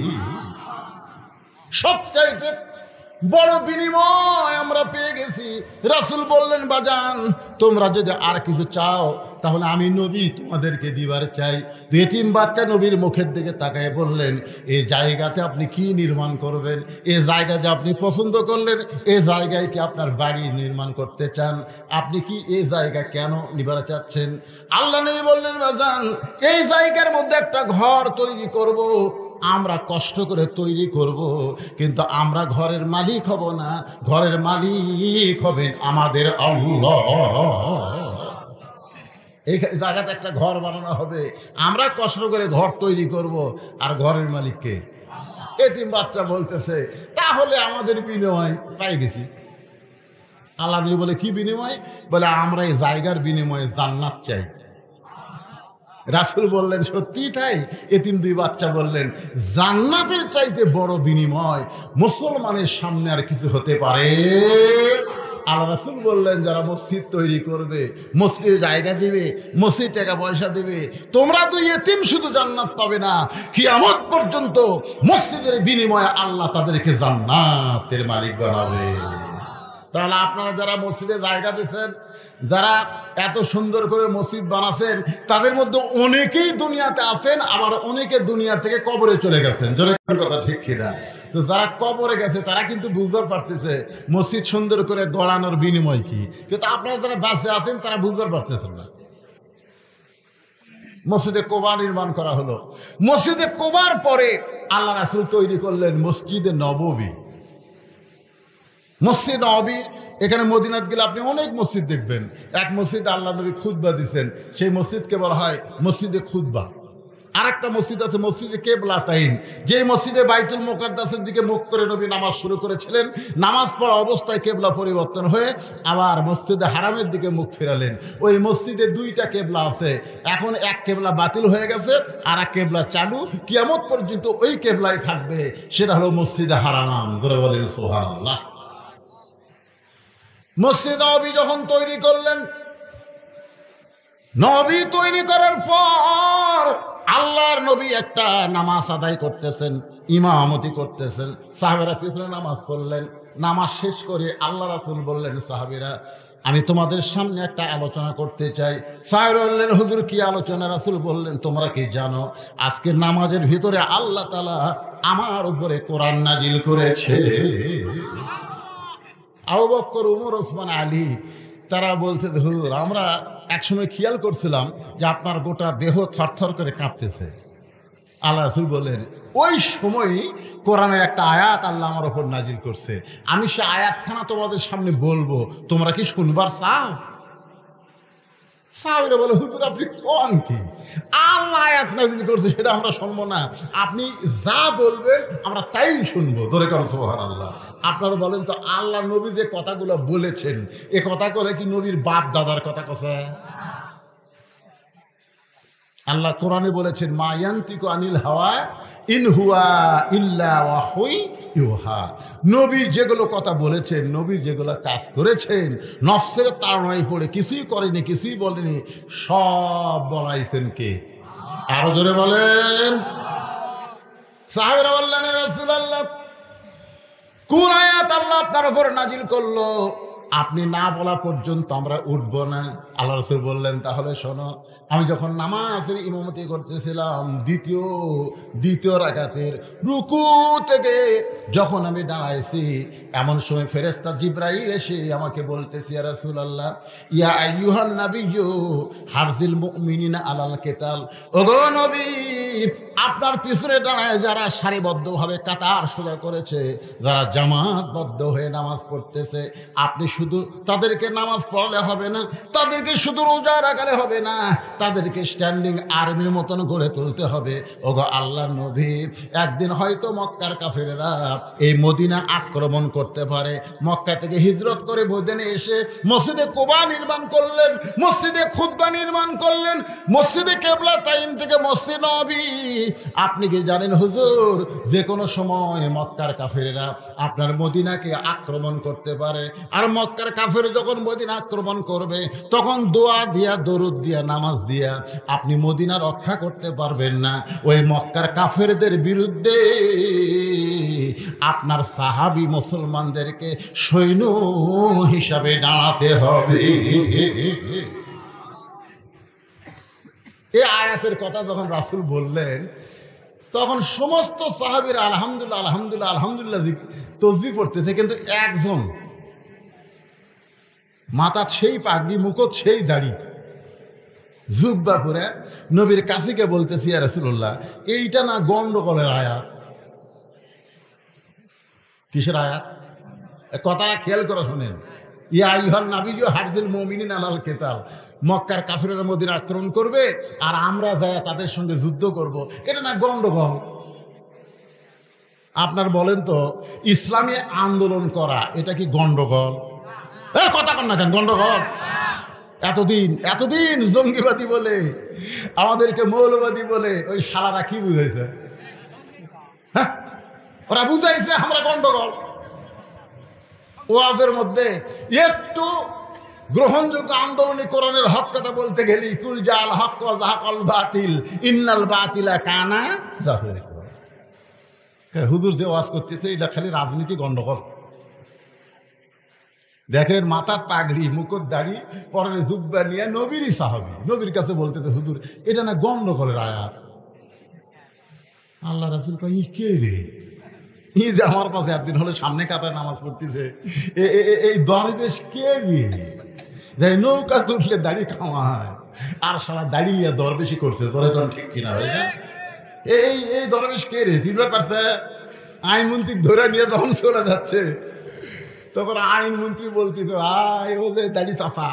সব চাইতে বড় বিনিময় আমরা পেয়ে গেছি। রাসূল বললেন, বাজান তোমরা যদি আর কিছু চাও তাহলে আমি নবী তোমাদেরকে দিবার চাই। এতিম বাচ্চা নবীর মুখের দিকে তাকায় বললেন, এই জায়গাতে আপনি কি নির্মাণ করবেন? এই জায়গা যে আপনি পছন্দ করলেন, এই জায়গায় কি আপনার বাড়ি নির্মাণ করতে চান? আপনি কি এই জায়গা কেন নিবার চাচ্ছেন? আল্লাহ নবী বললেন, বাজান এই জায়গার মধ্যে একটা ঘর তৈরি করব, আমরা কষ্ট করে তৈরি করব, কিন্তু আমরা ঘরের মালিক হব না, ঘরের মালিক হবেন আমাদের আল্লাহ। এই জায়গাতে একটা ঘর বানানো হবে, আমরা কষ্ট করে ঘর তৈরি করব, আর ঘরের মালিককে এতিম বাচ্চা বলতেছে, তাহলে আমাদের বিনিময় পাই গেছি। আল্লাহ নবী বলে, কি বিনিময়? বলে, আমরা এই জায়গার বিনিময়ে জান্নাত চাই। রাসূল বললেন, সত্যি তাই? এতিম দুই বাচ্চা বললেন, জান্নাতের চাইতে বড় বিনিময় মুসলমানের সামনে আর কিছু হতে পারে? আল্লাহ রাসূল বললেন, যারা মসজিদ তৈরি করবে, মসজিদে জায়গা দিবে, মসজিদ টাকা পয়সা দেবে, তোমরা তো এতিম শুধু জান্নাত পাবে না, কিয়ামত পর্যন্ত মসজিদের বিনিময়ে আল্লাহ তাদেরকে জান্নাতের মালিক বানাবে। তাহলে আপনারা যারা মসজিদে জায়গা দিচ্ছেন, যারা এত সুন্দর করে মসজিদ বানাচ্ছেন, তাদের মধ্যে অনেকেই দুনিয়াতে আছেন, আবার অনেকে দুনিয়া থেকে কবরে চলে গেছেন। জোরে কথা ঠিক কিনা? তো যারা কবরে গেছে তারা কিন্তু বুঝতে পারতেছে মসজিদ সুন্দর করে গড়ানোর বিনিময় কি, কিন্তু আপনারা যারা বাসে আছেন তারা বুঝতে পারতেছেন না। মসজিদে কোবা নির্মাণ করা হলো। মসজিদে কোবার পরে আল্লাহ রাসূল তৈরি করলেন মসজিদে নববী। মসজিদ নববী, এখানে মদিনাত গেলে আপনি অনেক মসজিদ দেখবেন। এক মসজিদে আল্লাহ নবী খুতবা দিচ্ছেন, সেই মসজিদকে বলা হয় মসজিদে খুতবা। আর একটা মসজিদ আছে মসজিদে কেবলাতাইন, যে মসজিদে বাইতুল মুকাদ্দাসের দিকে মুখ করে নবী নামাজ শুরু করেছিলেন, নামাজ পড়া অবস্থায় কেবলা পরিবর্তন হয়ে আবার মসজিদে হারামের দিকে মুখ ফেরালেন। ওই মসজিদে দুইটা কেবলা আছে, এখন এক কেবলা বাতিল হয়ে গেছে, আর এক কেবলা চালু, কিয়ামত পর্যন্ত ওই কেবলাই থাকবে, সেটা হলো মসজিদে হারাম। জোরে বলেন সুবহানাল্লাহ। মসজিদ নববী যখন তৈরি করলেন, নবী তৈরি করার পর আল্লাহর নবী একটা নামাজ আদায় করতেছেন, ইমামতি করতেছেন, সাহাবেরা পিছনে নামাজ পড়লেন। নামাজ শেষ করে আল্লাহ রাসূল বললেন, সাহাবীরা আমি তোমাদের সামনে একটা আলোচনা করতে চাই। সাহাবীরা বললেন, হুজুর কি আলোচনা? রাসূল বললেন, তোমরা কি জানো আজকে নামাজের ভিতরে আল্লাহ তাআলা আমার উপরে কোরআন নাজিল করেছে? আবু বকর, উমর, ওসমান, আলী তারা বলতে, হুজুর আমরা একসময় খেয়াল করছিলাম যে আপনার গোটা দেহ থরথর করে কাঁপতেছে। আল্লাহ রাসূল বলেন, ওই সময় কোরআনের একটা আয়াত আল্লাহ আমার ওপর নাজিল করছে, আমি সে আয়াতখানা তোমাদের সামনে বলবো, তোমরা কি শুনবার চাও? সাহাবীরা বলে, হুজুর আপনি কোন কি? আল্লাহ আয়াত নাজিল করছে, সেটা আমরা শুনবো না, আপনি যা বলবেন আমরা তাই শুনবো। ধরে করেন সুবহানাল্লাহ। আপনারা বলেন তো, আল্লাহ নবী যে কথাগুলো বলেছেন, এ কথা করে কি নবীর বাপ দাদার কথা কথা? আল্লাহ কোরআনে বলেছেন, মা ইয়ান্তিকু আনিল হাওয়া ইন হুয়া ইল্লা ওয়াহয়ুন ইউহা। নবী যেগুলো কথা বলেছেন, নবী যেগুলো কাজ করেছেন, নফসের তাড়নায় পড়ে কিছুই করেনি, কিছুই বলেনি, সব বলাইছেন কে? আরো জোরে বলেন। সাহাবীরা বললেন, ইয়া রাসূলুল্লাহ কোন আয়াত আল্লাহ আপনার উপর নাজিল করলো? আপনি না বলা পর্যন্ত আমরা উঠবো না। আল্লাহ রাসূল বললেন, তাহলে শোনো, আমি যখন নামাজের ইমামতি করতেছিলাম দ্বিতীয় রাকাতের রুকু থেকে যখন আমি দাঁড়াইছি, এমন সময় ফেরেশতা জিবরাইল এসে আমাকে বলতেছে, ইয়া রাসূলুল্লাহ ইয়া আইয়ুহান নাবিয়্যু হারজিল মুমিনিনা আলাল কিতাল। ওগো নবী, আপনার পিছনে দাঁড়ায় যারা সারিবদ্ধভাবে কাতার সোজা করেছে, যারা জামাতবদ্ধ হয়ে নামাজ পড়তেছে, আপনি শুধু তাদেরকে নামাজ পড়ালে হবে না, তাদেরকে শুধু রোজা রাখালে হবে না, তাদেরকে স্ট্যান্ডিং আর্মির মতন গড়ে তুলতে হবে। ওগো আল্লাহর নবী, একদিন হয়তো মক্কার কাফেরেরা এই মদিনা আক্রমণ করতে পারে। মক্কা থেকে হিজরত করে মদিনায় এসে মসজিদে কোবা নির্মাণ করলেন, মসজিদে খুতবা নির্মাণ করলেন, মসজিদে কেবলাতাইন থেকে মসজিদ নববী আপনি কি জানেন হুজুর, যে কোনো সময় মক্কার কাফেরেরা আপনার মদিনাকে আক্রমণ করতে পারে, আর মক্কার কাফের যখন মদিনা আক্রমণ করবে তখন দোয়া দিয়া, দরুদ দিয়া, নামাজ দিয়া আপনি মদিনা রক্ষা করতে পারবেন না। ওই মক্কার কাফেরদের বিরুদ্ধে আপনার সাহাবী মুসলমানদেরকে সৈন্য হিসাবে দাঁড়াতে হবে। এই আয়াতের কথা যখন রাসূল বললেন তখন সমস্ত সাহাবীরা আলহামদুলিল্লাহ আলহামদুলিল্লাহ আলহামদুলিল্লাহ তসবিহ পড়তেছে, কিন্তু একজন মাথার সেই পাগড়ি, মুকুট সেই দাড়ি, জুব্বা পরে নবীর কাছে বলতেছি, ইয়া রাসূলুল্লাহ, এইটা না গন্ডগোলের আয়াত। কিসের আয়াত? কথাটা খেয়াল করে শোনেন। ইয়া আইয়ুহান নাবিয়্যু হারজিল মুমিনিনা আলাল কিতাল, মক্কার কাফিররা মদিনা আক্রমণ করবে আর আমরা যায় তাদের সঙ্গে যুদ্ধ করব, এটা না গন্ডগোল? আপনার বলেন তো, ইসলামী আন্দোলন করা এটা কি গন্ডগোল? কথা কন না কেন, গন্ডগোল? এতদিন জঙ্গিবাদী বলে, আমাদেরকে মৌলবাদী বলে ওই শালারা কি বুঝাইছে? হ্যাঁ, ওরা বুঝাইছে আমরা গন্ডগোল। ওয়াজের মধ্যে একটু গ্রহণযোগ্য আন্দোলনী কোরআনের হক কথা বলতে গেলি, কুল জাল হক ওয়া যাহাকাল বাতিল ইন্নাল বাতিলা কানা যাহুকা। হুজুর যে ওয়াজ করতেছে এটা খালি রাজনীতি গন্ডগোল। দেখেন, মাথার পাগড়ি, মুকুট, দাড়ি, পরনে জুব্বা নিয়ে নবীরই সাহাবী নবীর কাছে বলতেছে, হুজুর এটা না গন্ডগোলের আয়াত। আল্লাহ রাসূল কয়, কে রে? ই যে আমার পাশে একদিন হলে সামনে কাতার নামাজ পড়তেছে, এই দরবেশ কে রে? যাই নৌকা তুললে দাড়ি খাওয়ায়, আর সারা দাড়ি নিয়ে দরবেশি করছে। তোর এখন ঠিক কিনা ভাই? এই দরবেশ কে রে? চিনতে পারছে? আইনমন্ত্রী ধরে নিয়ে যখন চলে যাচ্ছে তখন আইনমন্ত্রী বলতেছে, ভাই ও যে দাড়ি চাচা।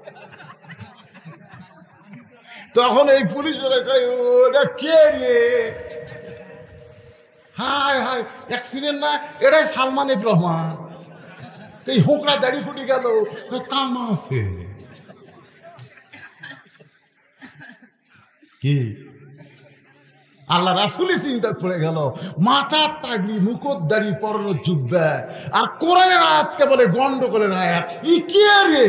তখন এই পুলিশেরা কয়, ওটা কে রে? হায় হায়, অ্যাক্সিডেন্ট না, এটাই সালমান এফ রহমান। এই হোকরা দাড়ি ফুটি গেল, কাম আছে কি? আল্লাহ রাসূলই চিন্তা পড়ে গেল, মাথার তাগড়ি, মুকুট, দাড়ি, পরনে জুব্বা, আর কোরআনের আয়াতকে বলে গন্ডগোলের আয়াত। ই কে রে?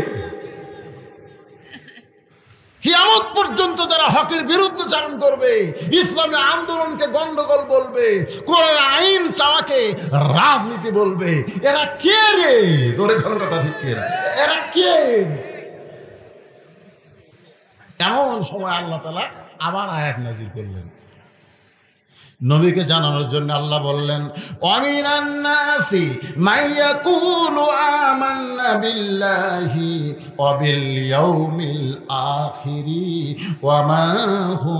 কিয়ামত পর্যন্ত যারা হকের বিরুদ্ধে চারণ করবে, ইসলামী আন্দোলনকে গন্ডগোল বলবে, কোরআনের আইন চাওয়াকে রাজনীতি বলবে, এরা কে রে? তোর এখন কথা ঠিক কে? এরা কে? এমন সময় আল্লাহ তাআলা আবার আয়াত নাযিল করলেন নবীকে জানানোর জন্য। আল্লাহ বললেন, ওয়ামিনান নাসি মাইয়াকুলু আমান্না বিল্লাহি ওয়া বিল ইয়াউমিল আখিরি ওয়া মা হুম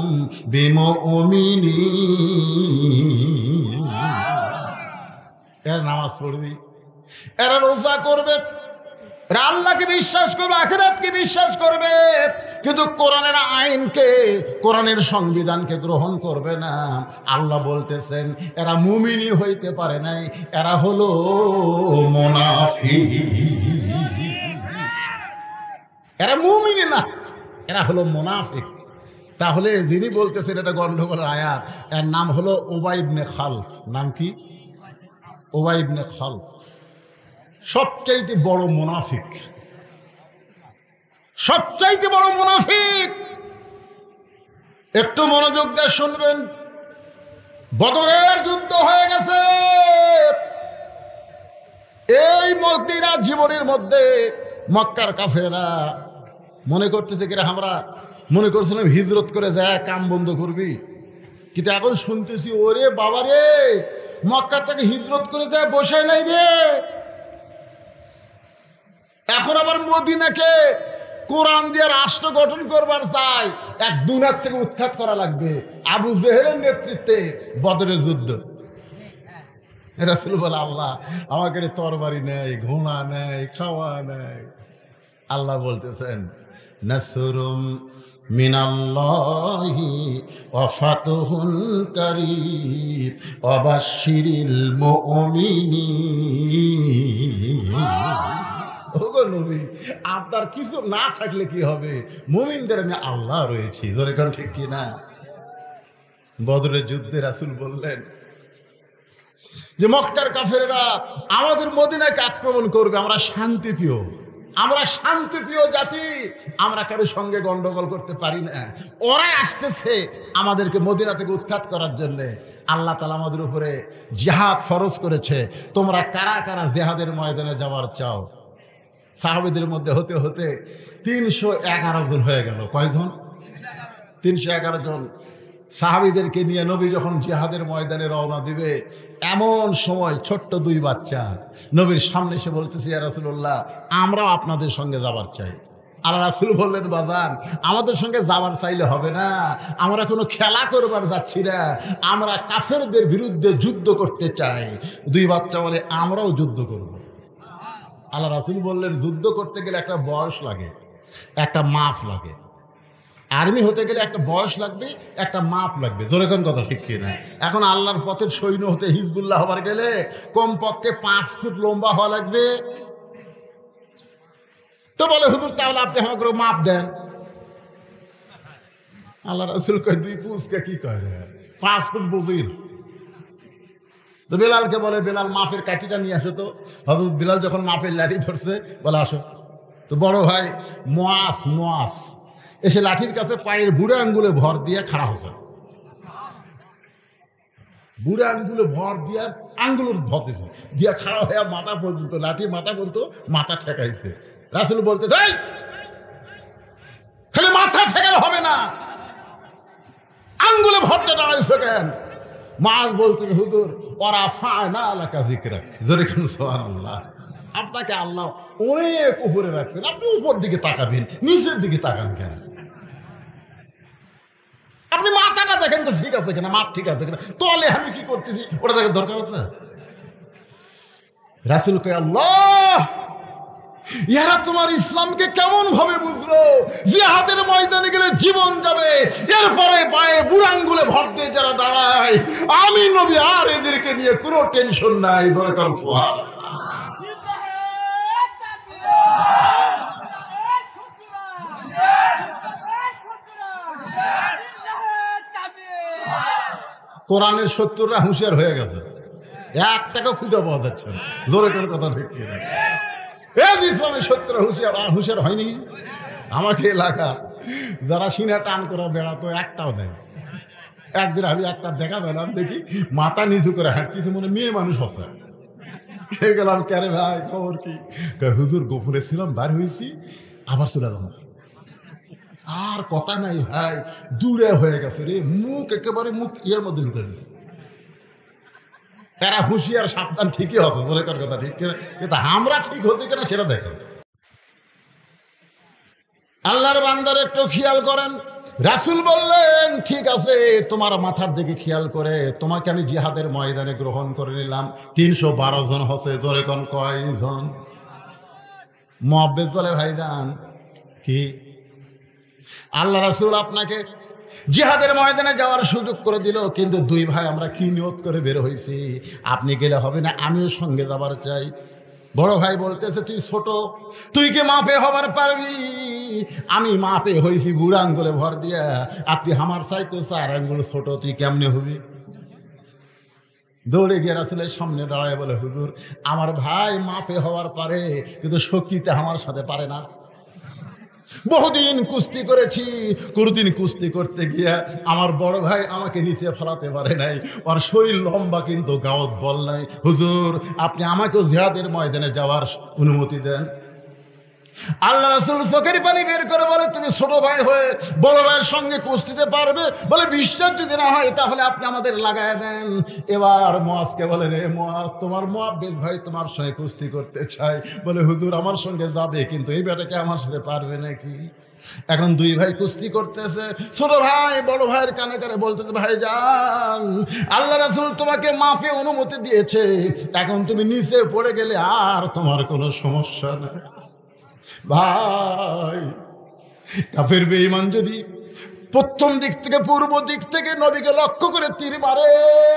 বিমুমিনিন। এরা নামাজ পড়বে, এরা রোজা করবে, এরা আল্লাহকে বিশ্বাস করবে, আখিরাতকে বিশ্বাস করবে, কিন্তু কোরআনের আইনকে, কোরআনের সংবিধানকে গ্রহণ করবে না। আল্লাহ বলতেছেন এরা মুমিনই হইতে পারে নাই, এরা হলো মুনাফিক। এরা মুমিন না, এরা হলো মুনাফিক। তাহলে যিনি বলতেছেন এটা গন্ডগোলের আয়াত, এর নাম হলো উবাই ইবনে খালফ। নাম কি? উবাই ইবনে খালফ। সবচাইতে বড় মুনাফিক, সবচাইতে বড় মুনাফিক। একটু মনোযোগ দিয়ে শুনবেন। বদরের যুদ্ধ হয়ে গেছে, এই মদিনা জীবনের মধ্যে মক্কার কাফেররা মনে করতেছে কিনা, আমরা মনে করছিলাম হিজরত করে যায় কাম বন্ধ করবি, কিন্তু এখন শুনতেছি ওরে বাবা রে, মক্কা থেকে হিজরত করে যায় বসে নাই রে, এখন আবার মদিনাকে কোরআন দিয়ে রাষ্ট্র গঠন করবার চাই। এক দুনিয়ার থেকে উৎখাত করা লাগবে। আবু জেহেলের নেতৃত্বে বদরের যুদ্ধ। রাসূল বলে, আল্লাহ আমাকে তরবারি নেই, ঘোড়া নেই, খাওয়া নেই। আল্লাহ বলতেছেন, নাসরুম মিনাল্লাহি ওয়া ফাতহুন কারীব ওয়া বাশশিরিল মুমিনিন। ওগো নবী, আপনার কিছু না থাকলে কি হবে? মুমিনদের আমি আল্লাহ রয়েছি। ধরে কোন ঠিক কি না? বদরের যুদ্ধে রাসূল বললেন যে মক্কার কাফেররা আমাদের মদিনাকে আক্রমণ করবে, আমরা শান্তিপ্রিয়, আমরা শান্তিপ্রিয় জাতি, আমরা কারোর সঙ্গে গন্ডগোল করতে পারি না, ওরাই আসতেছে আমাদেরকে মদিনা থেকে উৎখাত করার জন্য। আল্লাহ তাআলা আমাদের উপরে জিহাদ ফরজ করেছে, তোমরা কারা কারা জিহাদের ময়দানে যাওয়ার চাও? সাহাবীদের মধ্যে হতে হতে 311 জন হয়ে গেল। কয়জন? 311 জন সাহাবীদেরকে নিয়ে নবী যখন জিহাদের ময়দানে রওনা দিবে, এমন সময় ছোট্ট 2 বাচ্চা নবীর সামনে এসে বলতেছে, ইয়া রাসূলুল্লাহ, আমরাও আপনাদের সঙ্গে যাবার চাই। আল্লাহ রাসূল বললেন, বাজান, আমাদের সঙ্গে যাবার চাইলে হবে না, আমরা কোনো খেলা করবার যাচ্ছি না, আমরা কাফেরদের বিরুদ্ধে যুদ্ধ করতে চাই। 2 বাচ্চা বলে, আমরাও যুদ্ধ করব। আল্লাহ রাসূল বললেন, যুদ্ধ করতে গেলে একটা বয়স লাগে, একটা মাপ লাগে। আর্মি হতে গেলে একটা বয়স লাগবে, একটা মাপ লাগবে। যেরকম কথা ঠিক কিনা? এখন আল্লাহর পথের সৈন্য হতে, হিজবুল্লাহ হবার গেলে কমপক্ষে 5 ফুট লম্বা হওয়া লাগবে। তো বলে, হুজুর তাহলে আপনি আমাকে মাপ দেন। আল্লাহ রাসূল কয়, 2 পুষকে কি কয়, 5 ফুট বুঝিন। তো বেলালকে বলে, বেলাল মাপের কাঠিটা নিয়ে আসো তো। হযরত বেলাল যখন মাপের লাঠি ধরছে, বলে আসো। তো বড় ভাই মুয়াজ এসে লাঠির কাছে পায়ের বুড়ো আঙ্গুলে ভর দিয়ে খাড়া হচ্ছে। বুড়ো আঙ্গুলে ভর দিয়ে আঙ্গুলের ভর দিয়েছে, দিয়া খাড়া হয়ে মাথা পর্যন্ত, লাঠির মাথা পর্যন্ত মাথা ঠেকাইছে। রাসূল বলতে যাই, খালি মাথা ঠেকালে হবে না, আঙ্গুলে ভরতে দাঁড়াইছে কেন? মাছ বলতে, হুজুর ওরা ফায়না আলাকা যিকরা, যেরকম সুবহানাল্লাহ, আপনাকে আল্লাহ অনেক উপরে রাখছেন, আপনি উপর দিকে তাকাবেন, নিচের দিকে তাকান কেন? আপনি মাথাটা দেখেন তো ঠিক আছে কিনা, মাপ ঠিক আছে কিনা, তলে আমি কি করতেছি ওটা দেখার দরকার আছে? রাসূল কয়, আল্লাহ, ইহারা তোমার ইসলামকে কেমন ভাবে বুঝলো? জিহাদের ময়দানে গেলে জীবন যাবে, এরপরে পায়ে বুড়ো আঙ্গুলে ভর দিয়ে যারা দাঁড়ায়, আমি নবী আর এদেরকে নিয়ে কোনো টেনশন নাই। দরকার সুবহানাল্লাহ। কোরআনের 70রা হুঁশিয়ার হয়ে গেছে, 1 টাকা খুঁজে পাওয়া যাচ্ছে না। জোরে করে কথা ঠিক কিনা? ইসলামের 70রা হুঁশিয়ার হয়নি। আমাকে এলাকা যারা সিনা টান করে বেড়াতো, একটাও নেই। একদিন আমি একটা দেখা পেলাম, দেখি মাথা নিচু করে হাঁটতেছে, মনে মেয়ে মানুষ হচ্ছে। গেলাম, ক্যারে ভাই খবর কি? হুজুর গোপনে ছিলাম, বার হয়েছি, আবার চলে যাবো। আর কথা নাই ভাই, দূরে হয়ে গেছে রে, মুখ একেবারে মুখ ইয়ের মধ্যে ঢুকে দিচ্ছে। তারা হুঁশিয়ার সাবধান ঠিকই আছে, দরকার কথা ঠিক কিনা, কিন্তু আমরা ঠিক হতে কিনা সেটা দেখেন। আল্লাহর বান্দার একটু খেয়াল করেন। রাসূল বললেন, ঠিক আছে, তোমার মাথার দিকে খেয়াল করে তোমাকে আমি জিহাদের ময়দানে গ্রহণ করে নিলাম। 312 জন হচ্ছে। জোরে কোন কয়জন? মুআব্বিস বলে, ভাইজান কি আল্লাহ রাসূল আপনাকে জিহাদের ময়দানে যাওয়ার সুযোগ করে দিল, কিন্তু 2 ভাই আমরা কি নিয়ত করে বের হয়েছি, আপনি গেলে হবে না, আমিও সঙ্গে যাবার চাই। বড় ভাই বলতেছে, তুই ছোট, তুই কি মাপে হবার পারবি? আমি মাপে হয়েছি বুড়া আঙ্গুলে ভর দিয়া, আর তুই আমার চাইতো 4 আঙ্গুল ছোট, তুই কেমনে হবি? দৌড়ে গিয়ে রাসূলের সামনে দাঁড়ায় বলে, হুজুর আমার ভাই মাপে হওয়ার পারে, কিন্তু শক্তিতে আমার সাথে পারে না। বহুদিন কুস্তি করেছি, কোনদিন কুস্তি করতে গিয়া আমার বড় ভাই আমাকে নিচে ফেলাতে পারে নাই, ওর শরীর লম্বা কিন্তু গাওত বল নাই। হুজুর আপনি আমাকেও জিহাদের ময়দানে যাওয়ার অনুমতি দেন। আল্লাহ রাসূল চোখের পানি বের করে বলে, তুমি ছোট ভাই হয়ে বড় ভাইয়ের সঙ্গে কুস্তিতে পারবে? বলে, বিশ্বাস যদি না হয় তাহলে আপনি আমাদের লাগায় দেন। এবার মুয়াজকে বলে, রে মুয়াজ, তোমার মুআব্বিস ভাই তোমার সঙ্গে কুস্তি করতে চায়। বলে, হুজুর আমার সঙ্গে যাবে, কিন্তু এই বেটাকে আমার সাথে পারবে নাকি? এখন 2 ভাই কুস্তি করতেছে। ছোট ভাই বড় ভাইয়ের কানে কানে বলতেছে, ভাই যান, আল্লাহ রাসূল তোমাকে মাফে অনুমতি দিয়েছে, এখন তুমি নিচে পড়ে গেলে আর তোমার কোনো সমস্যা নাই। ভাই কাফের বেঈমান যদি প্রথম দিক থেকে পূর্ব দিক থেকে নবীকে লক্ষ্য করে তীর মারে।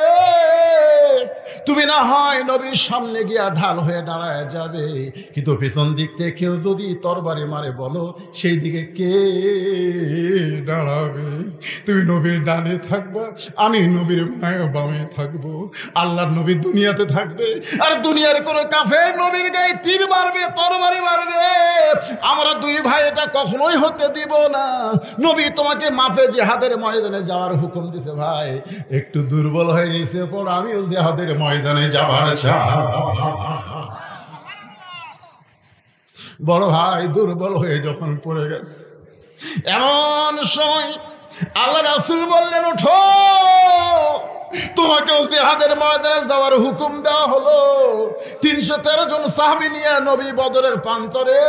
তুমি না হয় নবীর সামনে গিয়া ঢাল হয়ে দাঁড়ায় যাবে, কিন্তু পেছন দিক থেকে কেউ যদি তরবারি মারে বলো সেই দিকে কে দাঁড়াবে? তুমি নবীর ডানে থাকবা, আমি নবীর বামে থাকবো। আল্লাহর নবী দুনিয়াতে থাকবে, আর দুনিয়ার কোন কাফের নবীর গায়ে তীর মারবে, তরবারি মারবে। আমরা দুই ভাই এটা কখনোই হতে দিব না। নবী তোমাকে মাফে জিহাদের ময়দানে যাওয়ার হুকুম দিছে। ভাই একটু দুর্বল হয়ে নিছে পর আমিও জিহাদের ময়দানে যাবার চাই। বড় ভাই দুর্বল হয়ে যখন পড়ে গেছে, এমন সময় আল্লাহ রাসূল বললেন, ওঠো, তোমাকেও জিহাদের ময়দানে যাওয়ার হুকুম দেওয়া হলো। 313 জন সাহাবী নিয়ে নবী বদরের প্রান্তরে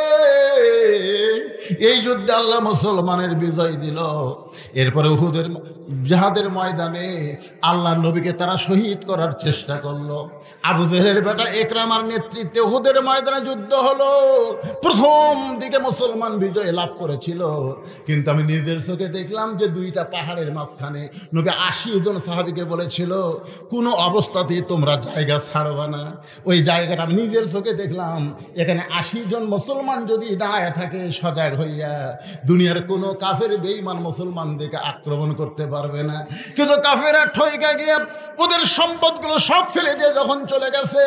এই যুদ্ধে আল্লাহ মুসলমানের বিজয় দিল। এরপরে উহুদের জিহাদের ময়দানে আল্লাহ নবীকে তারা শহীদ করার চেষ্টা করলো। আবু জেহেলের বেটা ইকরামার নেতৃত্বে উহুদের ময়দানে যুদ্ধ হলো। প্রথম দিকে মুসলমান বিজয় লাভ করেছিল, কিন্তু আমি নিজের চোখে দেখলাম যে দুইটা পাহাড়ের মাঝখানে নবী 80 জন সাহাবীকে বলেছিল কোনো অবস্থাতেই তোমরা জায়গা ছাড়বা না। ওই জায়গাটা আমি নিজের চোখে দেখলাম। এখানে 80 জন মুসলমান যদি দাঁড়ায় থাকে সজাগ হইয়া, দুনিয়ার কোনো কাফের বেঈমান মুসলমানদেরকে আক্রমণ করতে পারবে না। কিন্তু কাফেরা ঠইকা গিয়ে ওদের সম্পদগুলো সব ফেলে দিয়ে যখন চলে গেছে,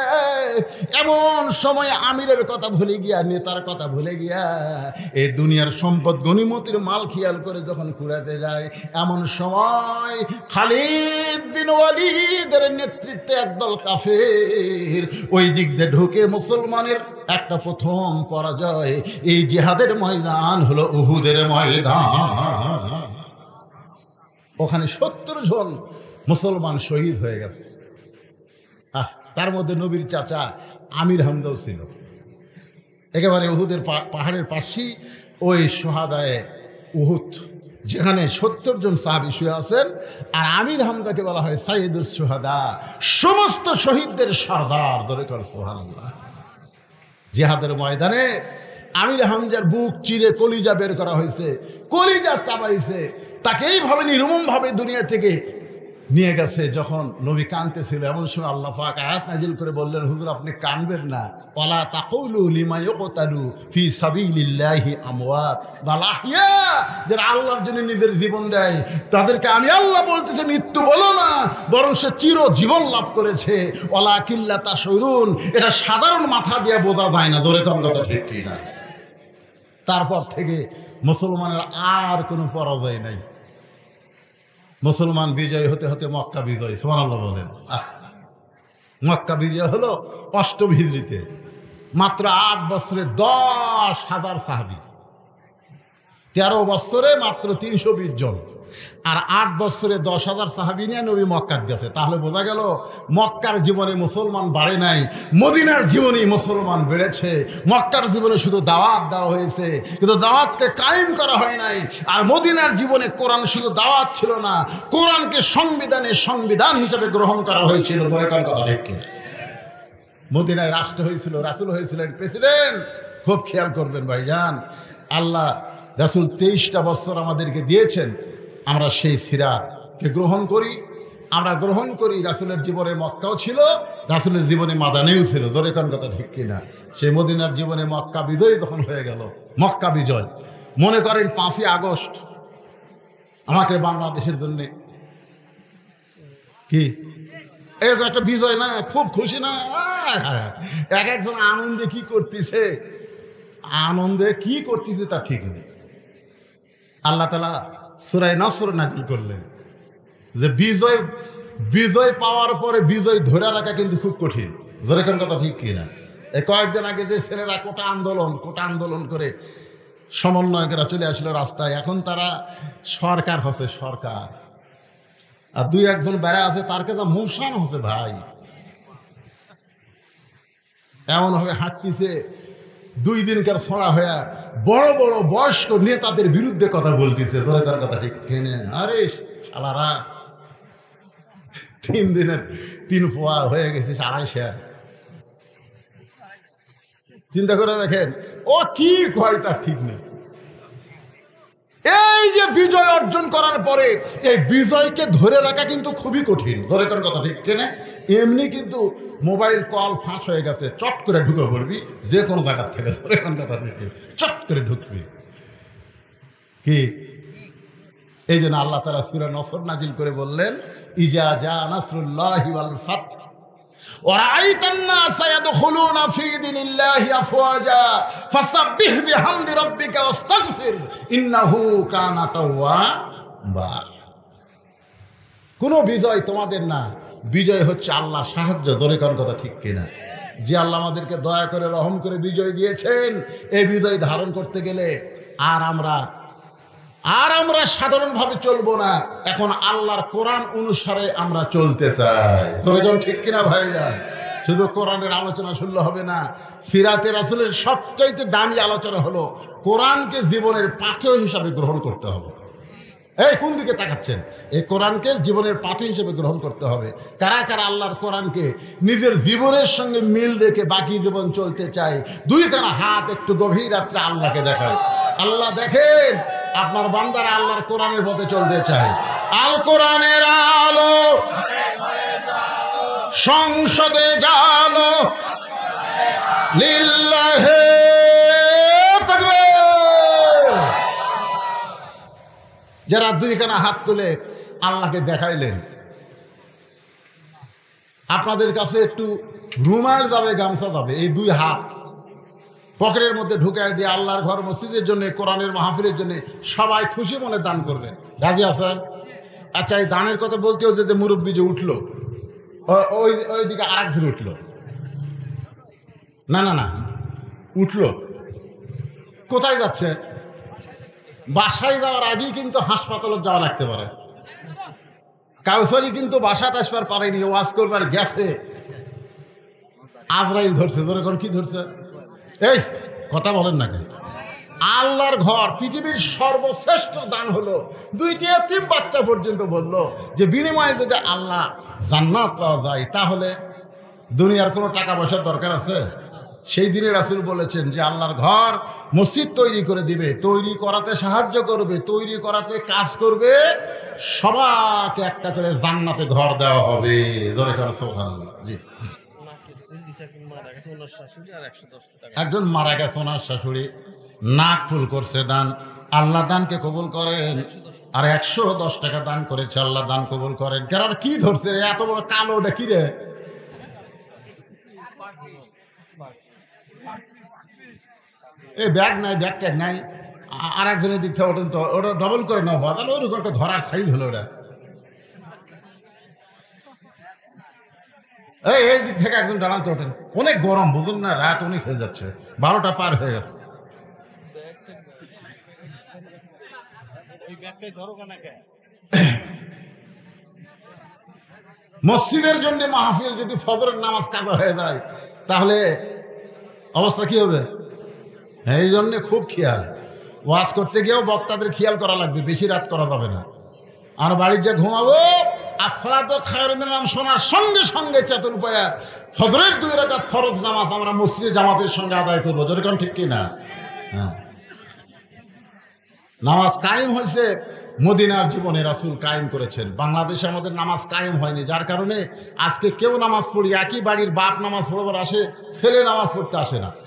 এমন সময় আমিরের কথা ভুলে গিয়া, নেতার কথা ভুলে গিয়া এই দুনিয়ার সম্পদ গনিমতের মাল খেয়াল করে যখন কুড়াতে যায়, এমন সময় খালিদ বিন ওয়ালিদের নেতৃত্বে একদল কাফের ওই দিক দিয়ে ঢুকে মুসলমানের একটা প্রথম পরাজয়। এই জিহাদের ময়দান হলো উহুদের ময়দান। ওখানে 70 জন মুসলমান শহীদ হয়ে গেছে। তার মধ্যে নবীর চাচা আমির হামজাও ছিল। একেবারে উহুদের পাহাড়ের পাশেই ওই সোহাদায়ে উহুদ, যেখানে 70 জন সাহাবী শুয়ে আছেন। আর আমির হামজাকে বলা হয় সাইয়্যিদুস শুহাদা, সমস্ত শহীদদের সর্দার। ধরে কর সুবহানাল্লাহ। জিহাদের ময়দানে আমির হামজার বুক চিরে কলিজা বের করা হয়েছে, কলিজা চাবাইছে। তাকে এইভাবে নির্মমভাবে দুনিয়া থেকে নিয়ে গেছে। যখন নবী কাঁদতেছিল, এমন সময় আল্লাহ পাক আয়াত নাজিল করে বললেন, হুজুর আপনি কাঁদবেন না। ওয়ালা তাকুলু লিমা ইউকতালু ফি সাবিলিল্লাহি আমওয়াত বাল আহইয়া। যারা আল্লাহর জন্য নিজের জীবন দেয় তাদেরকে আমি আল্লাহ বলতেছি মৃত্যু বলো না, বরং সে চির জীবন লাভ করেছে। ওয়ালা কিল্লা তাশউরুন, এটা সাধারণ মাথা দিয়ে বোঝা যায় না। ধরে কোন কথা ঠিক কি না? তারপর থেকে মুসলমানের আর কোনো পরাজয় নাই। মুসলমান বিজয় হতে হতে মক্কা বিজয়। সুবহানাল্লাহ বলেন। মক্কা বিজয় হলো 8ম হিজরিতে। মাত্র 8 বছরে 10,000 সাহাবী, 13 বছরে মাত্র 320 জন, আর 8 বছরে 10,000 সাহাবী নিয়ে নবী মক্কা গেছে। তাহলে বোঝা গেল মক্কার জীবনে মুসলমান বাড়ে নাই, মদিনার জীবনেই মুসলমান বেড়েছে। মক্কার জীবনে শুধু দাওয়াত দেওয়া হয়েছে, কিন্তু দাওয়াতকে কায়েম করা হয় নাই। আর মদিনার জীবনে কোরআন শুধু দাওয়াত ছিল না, কোরআনকে সংবিধান হিসেবে গ্রহণ করা হয়েছিল। কথা ঠিক কিনা? মদিনায় রাষ্ট্র হয়েছিল, রাসূল হয়েছিলেন প্রেসিডেন্ট। খুব খেয়াল করবেন ভাইজান, আল্লাহ রাসূল 23টা বছর আমাদেরকে দিয়েছেন। আমরা সেই সিরাতকে গ্রহণ করি। আমরা গ্রহণ করি রাসূলের জীবনে মক্কাও ছিল, রাসূলের জীবনে মাদানেও ছিল। ধরে কোন কথা ঠিক কিনা? সেই মদিনার জীবনে মক্কা বিজয় যখন হয়ে গেল, মক্কা বিজয় মনে করেন 5ই আগস্ট আমাকে বাংলাদেশের জন্য কি এরকম একটা বিজয় না? খুব খুশি না? এক একজন আনন্দে কি করতেছে, আনন্দে কি করতেছে তা ঠিক নেই। আল্লাহ তাআলা সূরা নসর নাযিল করলেন যে বিজয় পাওয়ার পরে বিজয় ধরে রাখা কিন্তু খুব কঠিন। যেরকম কথা ঠিক কিনা? এই কয়েকদিন আগে যে ছেলেরা কোটা আন্দোলন করে সমন্বয়কেরা চলে আসলো রাস্তায়, এখন তারা সরকার হচ্ছে সরকার। আর 2-1 জন বেড়া আছে, তার কাছে মোশান হচ্ছে ভাই। এমনভাবে হাঁটতেছে 2 দিনকার ছড়া হয়ে বড় বড় বয়স্ক নেতাদের বিরুদ্ধে কথা বলতেছে। দরকার কথা ঠিক কেনে? আরে শালারা 3 দিনের 3 পোয়া হয়ে গেছে 2.5 চিন্তা করে দেখেন ও কি কয় তার ঠিক নেই। এই যে বিজয় অর্জন করার পরে এই বিজয়কে ধরে রাখা কিন্তু খুবই কঠিন। ধরে কোন কথা ঠিক কিনা? এমনি কিন্তু মোবাইল কল ফাঁস হয়ে গেছে, চট করে ঢুকে পড়বি যে কোনো জায়গার থেকে। ধরে কোন কথা ঠিক, চট করে ঢুকবি কি। এই জন্য আল্লাহ তাআলা সূরা নসর নাজিল করে বললেন, ইজা জা নাসরুল্লাহি ওয়াল ফাত ওয়ারাআইতান নাসা ইয়াদখুলুনা ফী দীনিল্লাহি আফওয়াজা ফাসাব্বিহ বিহামদি রাব্বিকা ওয়াস্তাগফির ইন্নাহু কানা তাওয়াবা। কোনো বিজয় তোমাদের না, বিজয় হচ্ছে আল্লাহর সাহায্য। জোরে কোন কথা ঠিক কিনা? যে আল্লাহ আমাদেরকে দয়া করে রহম করে বিজয় দিয়েছেন, এই বিজয় ধারণ করতে গেলে আর আমরা সাধারণভাবে চলবো না, এখন আল্লাহর কোরআন অনুসারে আমরা চলতে চাই। জোরে কোন ঠিক কিনা ভাইজান? শুধু কোরআনের আলোচনা শুনলে হবে না, সিরাতে রাসূলের সবচাইতে দামি আলোচনা হলো কোরআনকে জীবনের পাথেয় হিসাবে গ্রহণ করতে হবে। এই কোন দিকে তাকাচ্ছেন? এই কোরআনকে জীবনের পাথেয় হিসেবে গ্রহণ করতে হবে। কারা কারা আল্লাহর কোরআনকে নিজের জীবনের সঙ্গে মিল রেখে বাকি জীবন চলতে চায়? দুই কারা হাত একটু গভীর রাত্রে আল্লাহকে দেখায়। আল্লাহ দেখেন আপনার বান্দারা আল্লাহর কোরআনের পথে চলতে চায়। আল কোরআনের আলো সংসদে জানো লিল্লাহে তাকবীর। যারা দুইখানা হাত তুলে আল্লাহকে দেখাইলেন, আপনাদের কাছে একটু রুমাল যাবে, গামছা যাবে, এই দুই হাত পকেটের মধ্যে ঢুকাই দিয়ে আল্লাহর ঘর মসজিদের জন্য, কোরআনের মাহফিলের জন্য সবাই খুশি মনে দান করবেন। রাজি আছেন? আচ্ছা, এই দানের কথা বলতেও যে মুরব্বী যে উঠলো, ওই দিকে আর একজন উঠলো, না উঠলো, কোথায় যাচ্ছে? বাসায় যাওয়ার আগেই কিন্তু হাসপাতালে যাওয়া লাগতে পারে। কাউসারি কিন্তু বাসাতে আসবার পারেনি, ওয়াজ করবার গেছে, আজরাইল ধরছে। ধরে কোন কি ধরছে? এই কথা বলেন না কেন? আল্লাহর ঘর পৃথিবীর সর্বশ্রেষ্ঠ দান হলো দুইটি এতিম বাচ্চা পর্যন্ত বললো যে বিনিময়ে যদি আল্লাহ জান্নাত পাওয়া যায় তাহলে দুনিয়ার কোনো টাকা পয়সার দরকার আছে? সেই দিনে রাসূল বলেছেন যে আল্লাহর ঘর মসজিদ তৈরি করে দিবে, তৈরি করাতে সাহায্য করবে, তৈরি করাতে কাজ করবে, সবাইকে একটা করে জান্নাতে ঘর দেওয়া হবে। ধরে করেন সুবহানাল্লাহ। জি, একজন মারা গেছে, ওনার শাশুড়ি নাক ফুল করছে দান, আল্লাহ দানকে কবুল করেন। আর 110 টাকা দান করেছে, আল্লাহ দান কবুল করেন। কারণ কি ধরছে রে এত বড় কালো? ওটা কি রে? এই ব্যাগ নাই, ব্যাগ ট্যাগ নাই। আর একজনের দিক থেকে ওঠেন তো, ওটা ডবল করে নাও, বাজানো ওরকম একটা ধরার সাইজ হলো ওটা। এই দিক থেকে একজন দাঁড়াতে ওঠেন। অনেক গরম, বুঝুন না, রাত অনেক হয়ে যাচ্ছে, 12টা পার হয়ে গেছে। মসজিদের জন্য মাহফিল যদি ফজরের নামাজ কাজা হয়ে যায় তাহলে অবস্থা কি হবে? এই জন্য খুব খেয়াল, ওয়াজ করতে গিয়েও বক্তাদের খেয়াল করা লাগবে, বেশি রাত করা যাবে না। আর বাড়ির যে ঘুমাবো আসসালাতু খায়রুম মিনান নাওম শোনার সঙ্গে সঙ্গে চেতন পায়া ফজরের 2 রাকাত ফরজ নামাজ আমরা মসজিদে জামাতের সঙ্গে আদায় করবো। যেরকম ঠিক কিনা? হ্যাঁ, নামাজ কায়েম হয়েছে মদিনার জীবনে, রাসূল কায়েম করেছেন। বাংলাদেশে আমাদের নামাজ কায়েম হয়নি, যার কারণে আজকে কেউ নামাজ পড়ি, একই বাড়ির বাপ নামাজ পড়বার আসে, ছেলে নামাজ পড়তে আসে না,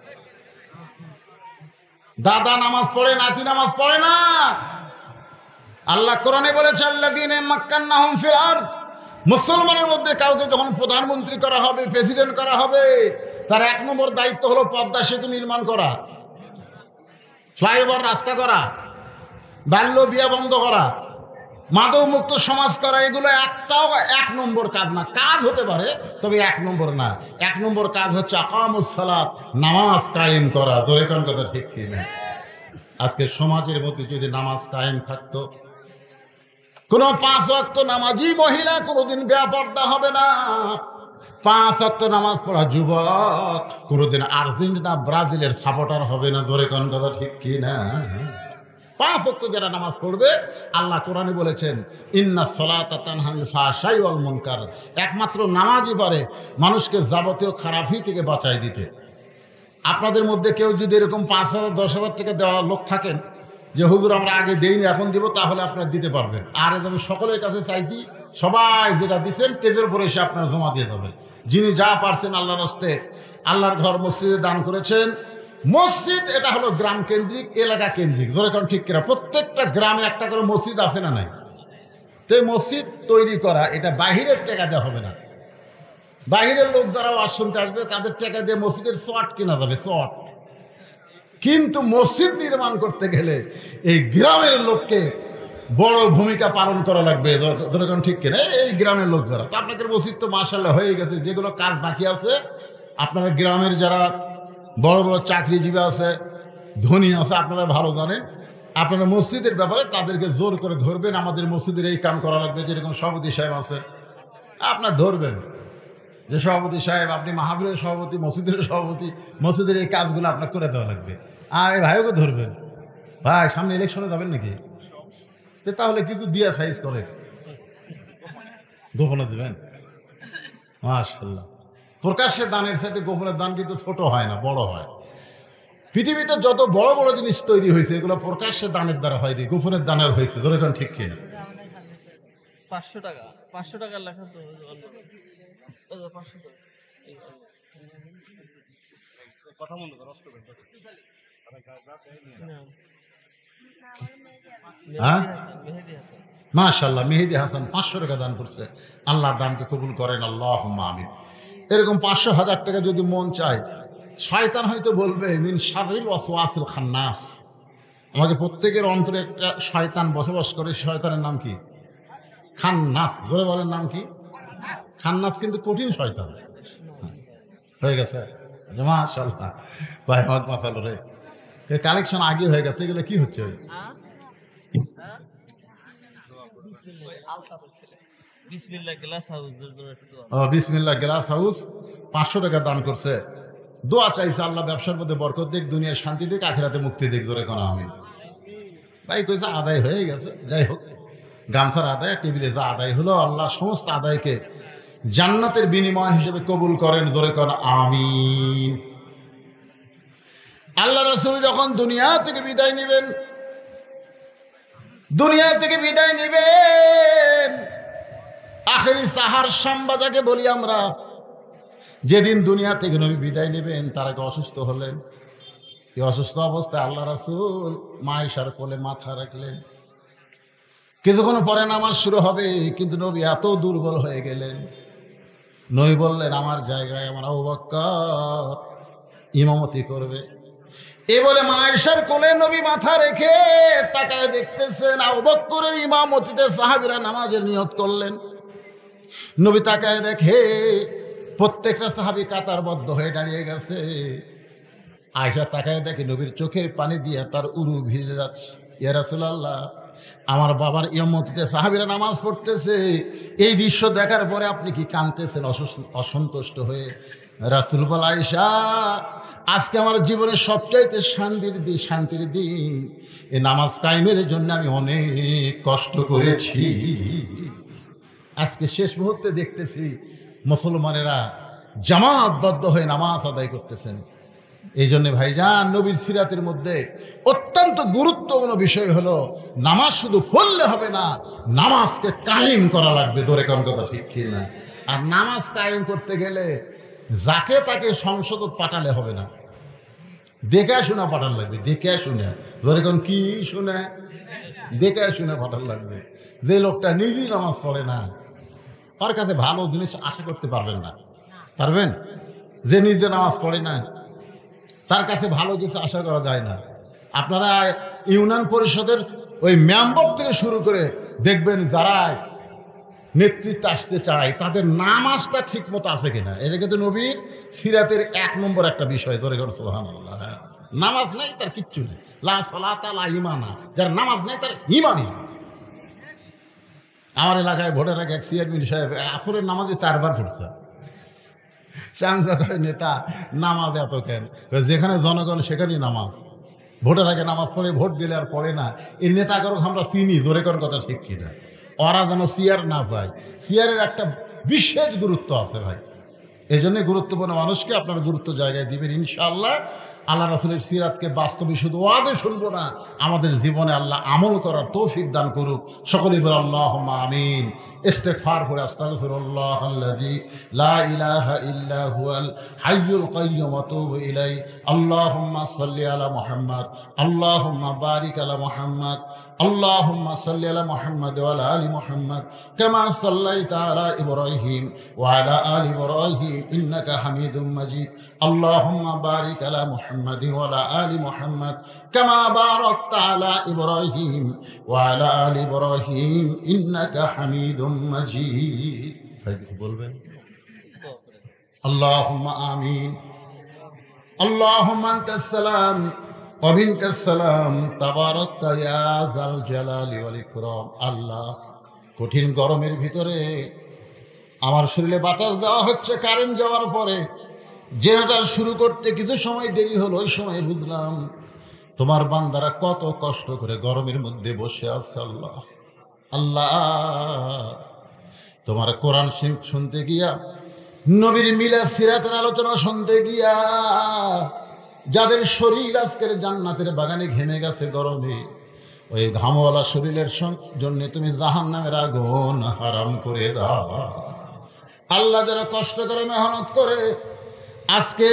দাদা নামাজ পড়ে, নাতি নামাজ পড়ে না। আল্লাহ কোরআনে বলেছে আল্লাযীনা মাক্কান্নাহুম ফিল আরদ, মুসলমানের মধ্যে কাউকে যখন প্রধানমন্ত্রী করা হবে, প্রেসিডেন্ট করা হবে, তার 1 নম্বর দায়িত্ব হলো পদ্মা সেতু নির্মাণ করা, ফ্লাইওভার রাস্তা করা, বাল্য বিয়ে বন্ধ করা, মাদক মুক্ত সমাজ করা। এগুলো একটাও 1 নম্বর কাজ না। কাজ হতে পারে, তবে 1 নম্বর না। 1 নম্বর কাজ হচ্ছে আকামুস সালাত, নামাজ কায়েম করা। জোরে কোন কথা ঠিক কি না? আজকে সমাজের মধ্যে যদি নামাজ কায়েম থাকতো, কোনো 5 ওয়াক্ত নামাজি মহিলা কোনোদিন বেপরদা হবে না। 5 ওয়াক্ত নামাজ পড়া যুবক কোনোদিন আর্জেন্টিনা ব্রাজিলের সাপোর্টার হবে না। জোরে কোন কথা ঠিক কি না? 5 ওয়াক্ত যারা নামাজ পড়বে, আল্লাহ কোরআনে বলেছেন ইন্নাস সালাতা তানহা আনিল ফাহশাই ওয়াল মুনকার, একমাত্র নামাজই পারে মানুষকে যাবতীয় খারাপি থেকে বাঁচায় দিতে। আপনাদের মধ্যে কেউ যদি এরকম 5,000 10,000 টাকা দেওয়া লোক থাকেন, যে হুজুর আমরা আগে দেইনি এখন দিব, তাহলে আপনারা দিতে পারবেন। আর আমি সকলের কাছে চাইছি সবাই যেটা দিচ্ছেন স্টেজের উপরে এসে আপনারা জমা দিয়ে যাবেন। যিনি যা পারছেন আল্লাহর হস্তে, আল্লাহর ঘর মসজিদে দান করেছেন। মসজিদ এটা হলো গ্রাম কেন্দ্রিক, এলাকা কেন্দ্রিক, যেরকম ঠিক কিনা প্রত্যেকটা গ্রামে একটা করে মসজিদ আছে না নাই? তো মসজিদ তৈরি করা এটা বাহিরের টাকা দেওয়া হবে না। বাহিরের লোক যারা ওয়াজ শুনতে আসবে তাদের টাকা দিয়ে মসজিদের চট কেনা যাবে, চট। কিন্তু মসজিদ নির্মাণ করতে গেলে এই গ্রামের লোককে বড় ভূমিকা পালন করা লাগবে, যেরকম ঠিক কিনা এই গ্রামের লোক যারা। তো আপনাদের মসজিদ তো মাশাআল্লাহ হয়ে গেছে, যেগুলো কাজ বাকি আছে আপনারা গ্রামের যারা বড় বড় চাকরিজীবী আছে, ধনী আছে, আপনারা ভালো জানেন। আপনারা মসজিদের ব্যাপারে তাদেরকে জোর করে ধরবেন, আমাদের মসজিদের এই কাম করা লাগবে। যেরকম সভাপতি সাহেব আছেন, আপনার ধরবেন যে সভাপতি সাহেব আপনি মাহফিলের সভাপতি, মসজিদের সভাপতি, মসজিদের এই কাজগুলো আপনার করে দেওয়া লাগবে। আর এই ভাইকে ধরবেন, ভাই সামনে ইলেকশনে যাবেন নাকি, তাহলে কিছু দিয়া সাইজ করে গোপনে দেবেন। মাশাআল্লাহ, প্রকাশ্যে দানের সাথে গোপনের দান কিন্তু ছোট হয় না, বড় হয়। পৃথিবীতে যত বড় বড় জিনিস তৈরি হয়েছে এগুলো প্রকাশ্যে দানের দ্বারা হয়নি, গোপনের দানের হয়েছে, যেরকম ঠিক কিনা। 500 টাকা 500 টাকার লেখা তো 500 টাকা কথা বন্ধ কর, নষ্ট করবেন। হ্যাঁ মাশাআল্লাহ, মেহেদি হাসান 500 টাকা দান করছে। আল্লাহ দানকে কবুল করেন, আল্লাহুম্মা আমিন। এরকম 500,000 টাকা যদি মন চায়, শয়তান হয়তো বলবে মিন শাররিল ওয়াসওয়াসিল খান্নাস, আমাকে প্রত্যেকের অন্তরে একটা শয়তান বসবাস করে। শয়তানের নাম কি? খান্নাস। ধরে বলেন নাম কি? খান্নাস কিন্তু কঠিন শয়তান। হয়ে গেছে মাশাআল্লাহ, ভাই হক মাসাল রে কালেকশন আগে হয়ে গেছে। এগুলো কি হচ্ছে? বিসমিল্লাহ গ্লাস হাউস 500 টাকা দান করছে। দোয়া চাইছে আল্লাহ ব্যবসার মধ্যে বরকত দিক, দুনিয়ার শান্তি দিক, আখিরাতে মুক্তি দিক। ধরে কোনো আমিন। ভাই কইছে আদায় হয়ে গেছে, যাই হোক গামছার আদায় টেবিলে যা আদায় হলো, আল্লাহ সমস্ত আদায়কে জান্নাতের বিনিময় হিসেবে কবুল করেন। ধরে কোন আমিন। আল্লাহ রাসূল যখন দুনিয়া থেকে বিদায় নেবেন, আখেরি সাহার সাম্বা যাকে বলি আমরা, যেদিন দুনিয়া থেকে নবী বিদায় নেবেন তার আগে অসুস্থ হলেন। এই অসুস্থ অবস্থায় আল্লাহ রাসূল মায়েশার কোলে মাথা রাখলেন। কিছুক্ষণ পরে নামাজ শুরু হবে, কিন্তু নবী এত দুর্বল হয়ে গেলেন। নবী বললেন আমার জায়গায় আমার আবু বকর ইমামতি করবে। এ বলে মায়েশার কোলে নবী মাথা রেখে তাকায় দেখতেছেন আবু বকরের ইমামতিতে সাহাবীরা নামাজের নিয়ত করলেন। নবী তাকায় দেখে প্রত্যেকটা সাহাবী কাতারবদ্ধ হয়ে দাঁড়িয়ে গেছে। আয়েশা তাকায় দেখে নবীর চোখের পানি দিয়ে তার উরু ভিজে যাচ্ছে। ইয়া রাসূলুল্লাহ, আমার বাবার ইমামতিতে সাহাবীরা নামাজ পড়তেছে, এই দৃশ্য দেখার পরে আপনি কি কাঁদতেছেন অসন্তুষ্ট হয়ে? রাসূল বলে আয়েশা, আজকে আমার জীবনের সবচাইতে শান্তির দিন। এই নামাজ কায়েমের জন্য আমি অনেক কষ্ট করেছি। আজকে শেষ মুহূর্তে দেখতেছি মুসলমানেরা জামাতবদ্ধ হয়ে নামাজ আদায় করতেছেন। এই জন্য ভাইজান, নবীর সিরাতের মধ্যে অত্যন্ত গুরুত্বপূর্ণ বিষয় হলো নামাজ শুধু পড়লে হবে না, নামাজকে কায়েম করা লাগবে। ধরে কোন কথা ঠিক কি না? আর নামাজ কায়েম করতে গেলে যাকে তাকে সংসদ পাঠালে হবে না, দেখে শুনে পাঠান লাগবে। দেখে শুনে, ধরে কোন কি শুনে, দেখে শুনে পাঠান লাগবে। যে লোকটা নিজেই নামাজ পড়ে না, তার কাছে ভালো জিনিস আশা করতে পারবেন না। পারবেন? যে নিজে নামাজ পড়ে না তার কাছে ভালো কিছু আশা করা যায় না। আপনারা ইউনিয়ন পরিষদের ওই মেম্বার থেকে শুরু করে দেখবেন যারা নেতৃত্বে আসতে চায় তাদের নামাজটা ঠিক মতো আছে কিনা। এটা কিন্তু নবীর সিরাতের 1 নম্বর একটা বিষয়। ধরে গেল সুবহানাল্লাহ, নামাজ নাই তার কিচ্ছু নেই। লা সালাতা লা ঈমানা, যার নামাজ নাই তার ঈমানই। আমার এলাকায় ভোটের আগে এক চেয়ারম্যান সাহেব আসরের নামাজে 4 বার পড়ছে। নেতা নামাজ এত কেন? যেখানে জনগণ সেখানেই নামাজ। ভোটের আগে নামাজ পড়ে, ভোট দিলে আর পড়ে না। এই নেতাগরক আমরা চিনি, জোরে কোন কথা ঠিক কিনা। ওরা যেন চেয়ার না পায়। চেয়ারের একটা বিশেষ গুরুত্ব আছে ভাই। এই জন্য গুরুত্বপূর্ণ মানুষকে আপনার গুরুত্ব জায়গায় দিবেন ইনশাআল্লাহ। আল্লাহ রাসূলের সিরাতকে বাস্তবে শুধু ওয়াজে শুনবো না, আমাদের জীবনে আল্লাহ আমল করার তৌফিক দান করুক। সকলেই বলে আল্লাহুম্মা আমিন। ইস্তিগফার করে আস্তাগফিরুল্লাহাল্লাযী লা ইলাহা ইল্লা হুয়াল হাইয়ুল কাইয়্যুম ওয়া আতুবু ইলাইহি। আল্লাহুম্মা সাল্লি আলা মুহাম্মাদ, আল্লাহুম্মা বারিক আলা মুহাম্মাদ, আল্লাহুম্মা সাল্লি আলা মুহাম্মাদ ওয়া আলা আলি মুহাম্মাদ কামা সাল্লাইতা আলা ইব্রাহিম ওয়া আলা আলি ইব্রাহিম ইন্নাকা হামিদুম মাজিদ। আল্লাহুম্মা বারিক আলা মুহাম্মাদ ওয়া আলা আলি মুহাম্মাদ কামা বারাকতা আলা ইব্রাহিম ওয়া আলা আলি ইব্রাহিম ইন্নাকা হামিদুম মাজিদ। ভাই কিছু বলবেন? আল্লাহুম্মা আমিন। আল্লাহুম্মা আনতাস সালাম ওয়া মিনকাস সালাম তাবারাকতা ইয়া যাল জালালি ওয়াল ইকরাম। আল্লাহ, কঠিন গরমের ভিতরে আমার শরীরে বাতাস দেওয়া হচ্ছে, কারেন্ট যাওয়ার পরে জেনারেটর শুরু করতে কিছু সময় দেরি হলো। ওই সময় বুঝলাম তোমার বান্দারা কত কষ্ট করে গরমের মধ্যে বসে আছে। আল্লাহ আল্লাহ, তোমার কোরআন শুনতে গিয়া, নবীর মিলাদ সিরাতের আলোচনা শুনতে গিয়া যাদের শরীর আজকের জান্নাতের বাগানে ঘেমে গেছে গরমে, ওই ঘামওয়ালা শরীরের জন্য তুমি জাহান্নামের আগুন হারাম করে দাও। আল্লাহ, যারা কষ্ট করে মেহনত করে আজকে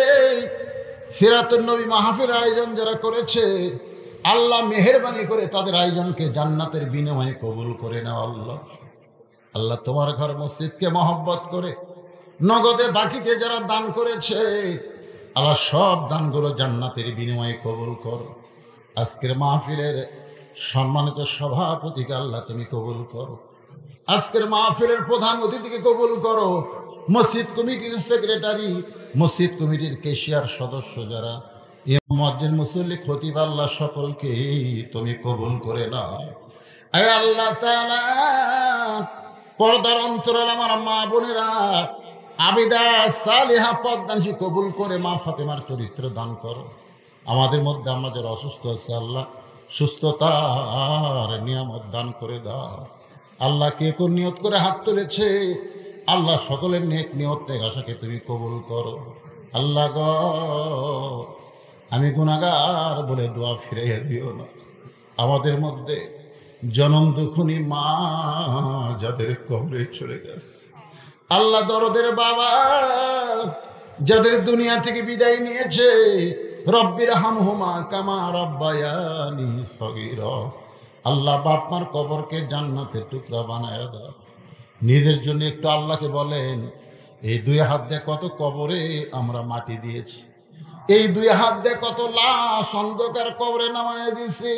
সিরাতুন নবী মাহফিল আয়োজন যারা করেছে, আল্লাহ মেহেরবানি করে তাদের আয়োজনকে জান্নাতের বিনিময়ে কবুল করে নাও। আল্লাহ আল্লাহ, তোমার ঘর মসজিদকে মহব্বত করে নগদে বাকিতে যারা দান করেছে, আল্লাহ সব দানগুলো জান্নাতের বিনিময়ে কবুল করো। আজকের মাহফিলের সম্মানিত সভাপতিকে আল্লাহ তুমি কবুল করো। আজকের মাহফিলের প্রধান অতিথিকে কবুল করো। মসজিদ কমিটির সেক্রেটারি, মসজিদ কমিটির কেশিয়ার সদস্য যারা, মসজিদ মুসল্লি খতিব, আল্লাহ সকলকে তুমি কবুল করে নাও। আয় আল্লাহ তাআলা, পর্দার অন্তরাল আমার মা বোনেরা আবিদা সালিহা পদ্মাংশী কবুল করে মা ফাতেমার চরিত্র দান করো। আমাদের মধ্যে আমরা যারা অসুস্থ আছে, আল্লাহ সুস্থতার নিয়ামত দান করে দাও। আল্লাহ, কে কোন নিয়ত করে হাত তুলেছে, আল্লাহ সকলের নেক নিয়ত নেক আশাকে তুমি কবুল করো। আল্লাহ গো, আমি গুনাহগার বলে দোয়া ফিরাইয়া দিও না। আমাদের মধ্যে জনম দুঃখুনি মা যাদের কবরে চলে গেছে, আল্লাহ দরদের বাবা যাদের দুনিয়া থেকে বিদায় নিয়েছে, রব্বির হামহুমা কামা রব্বায়ানি সগীরা। আল্লাহ, বাপ মার কবরকে জান্নাতের টুকরা বানায় দাও। নিজের জন্য একটু আল্লাহকে বলেন, এই দুই হাত দিয়ে কত কবরে আমরা মাটি দিয়েছি, এই দুই হাত দিয়ে কত লাশ অন্ধকার কবরে নামায় দিছি।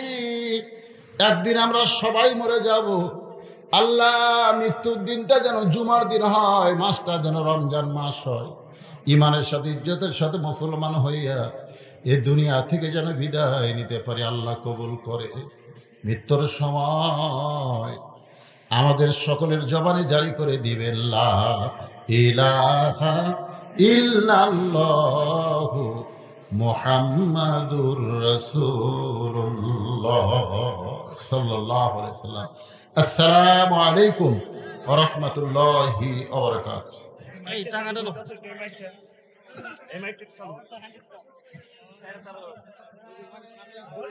একদিন আমরা সবাই মরে যাব। আল্লাহ, মৃত্যুর দিনটা যেন জুমার দিন হয়, মাসটা যেন রমজান মাস হয়। ইমানের সাথে ইজ্জতের সাথে মুসলমান হইয়া এ দুনিয়া থেকে যেন বিদায় নিতে পারি। আল্লাহ কবুল করে। মৃত্যুর সময় আমাদের সকলের জবানে জারি করে দিবেন, লা ইলাহা ইল্লাল্লাহু মুহাম্মাদুর রাসূলুল্লাহ সাল্লাল্লাহু আলাইহি ওয়াসাল্লাম। আসসালামু আলাইকুম ওয়া রাহমাতুল্লাহি ওয়া বারাকাতুহু। এই টাকাটা লো।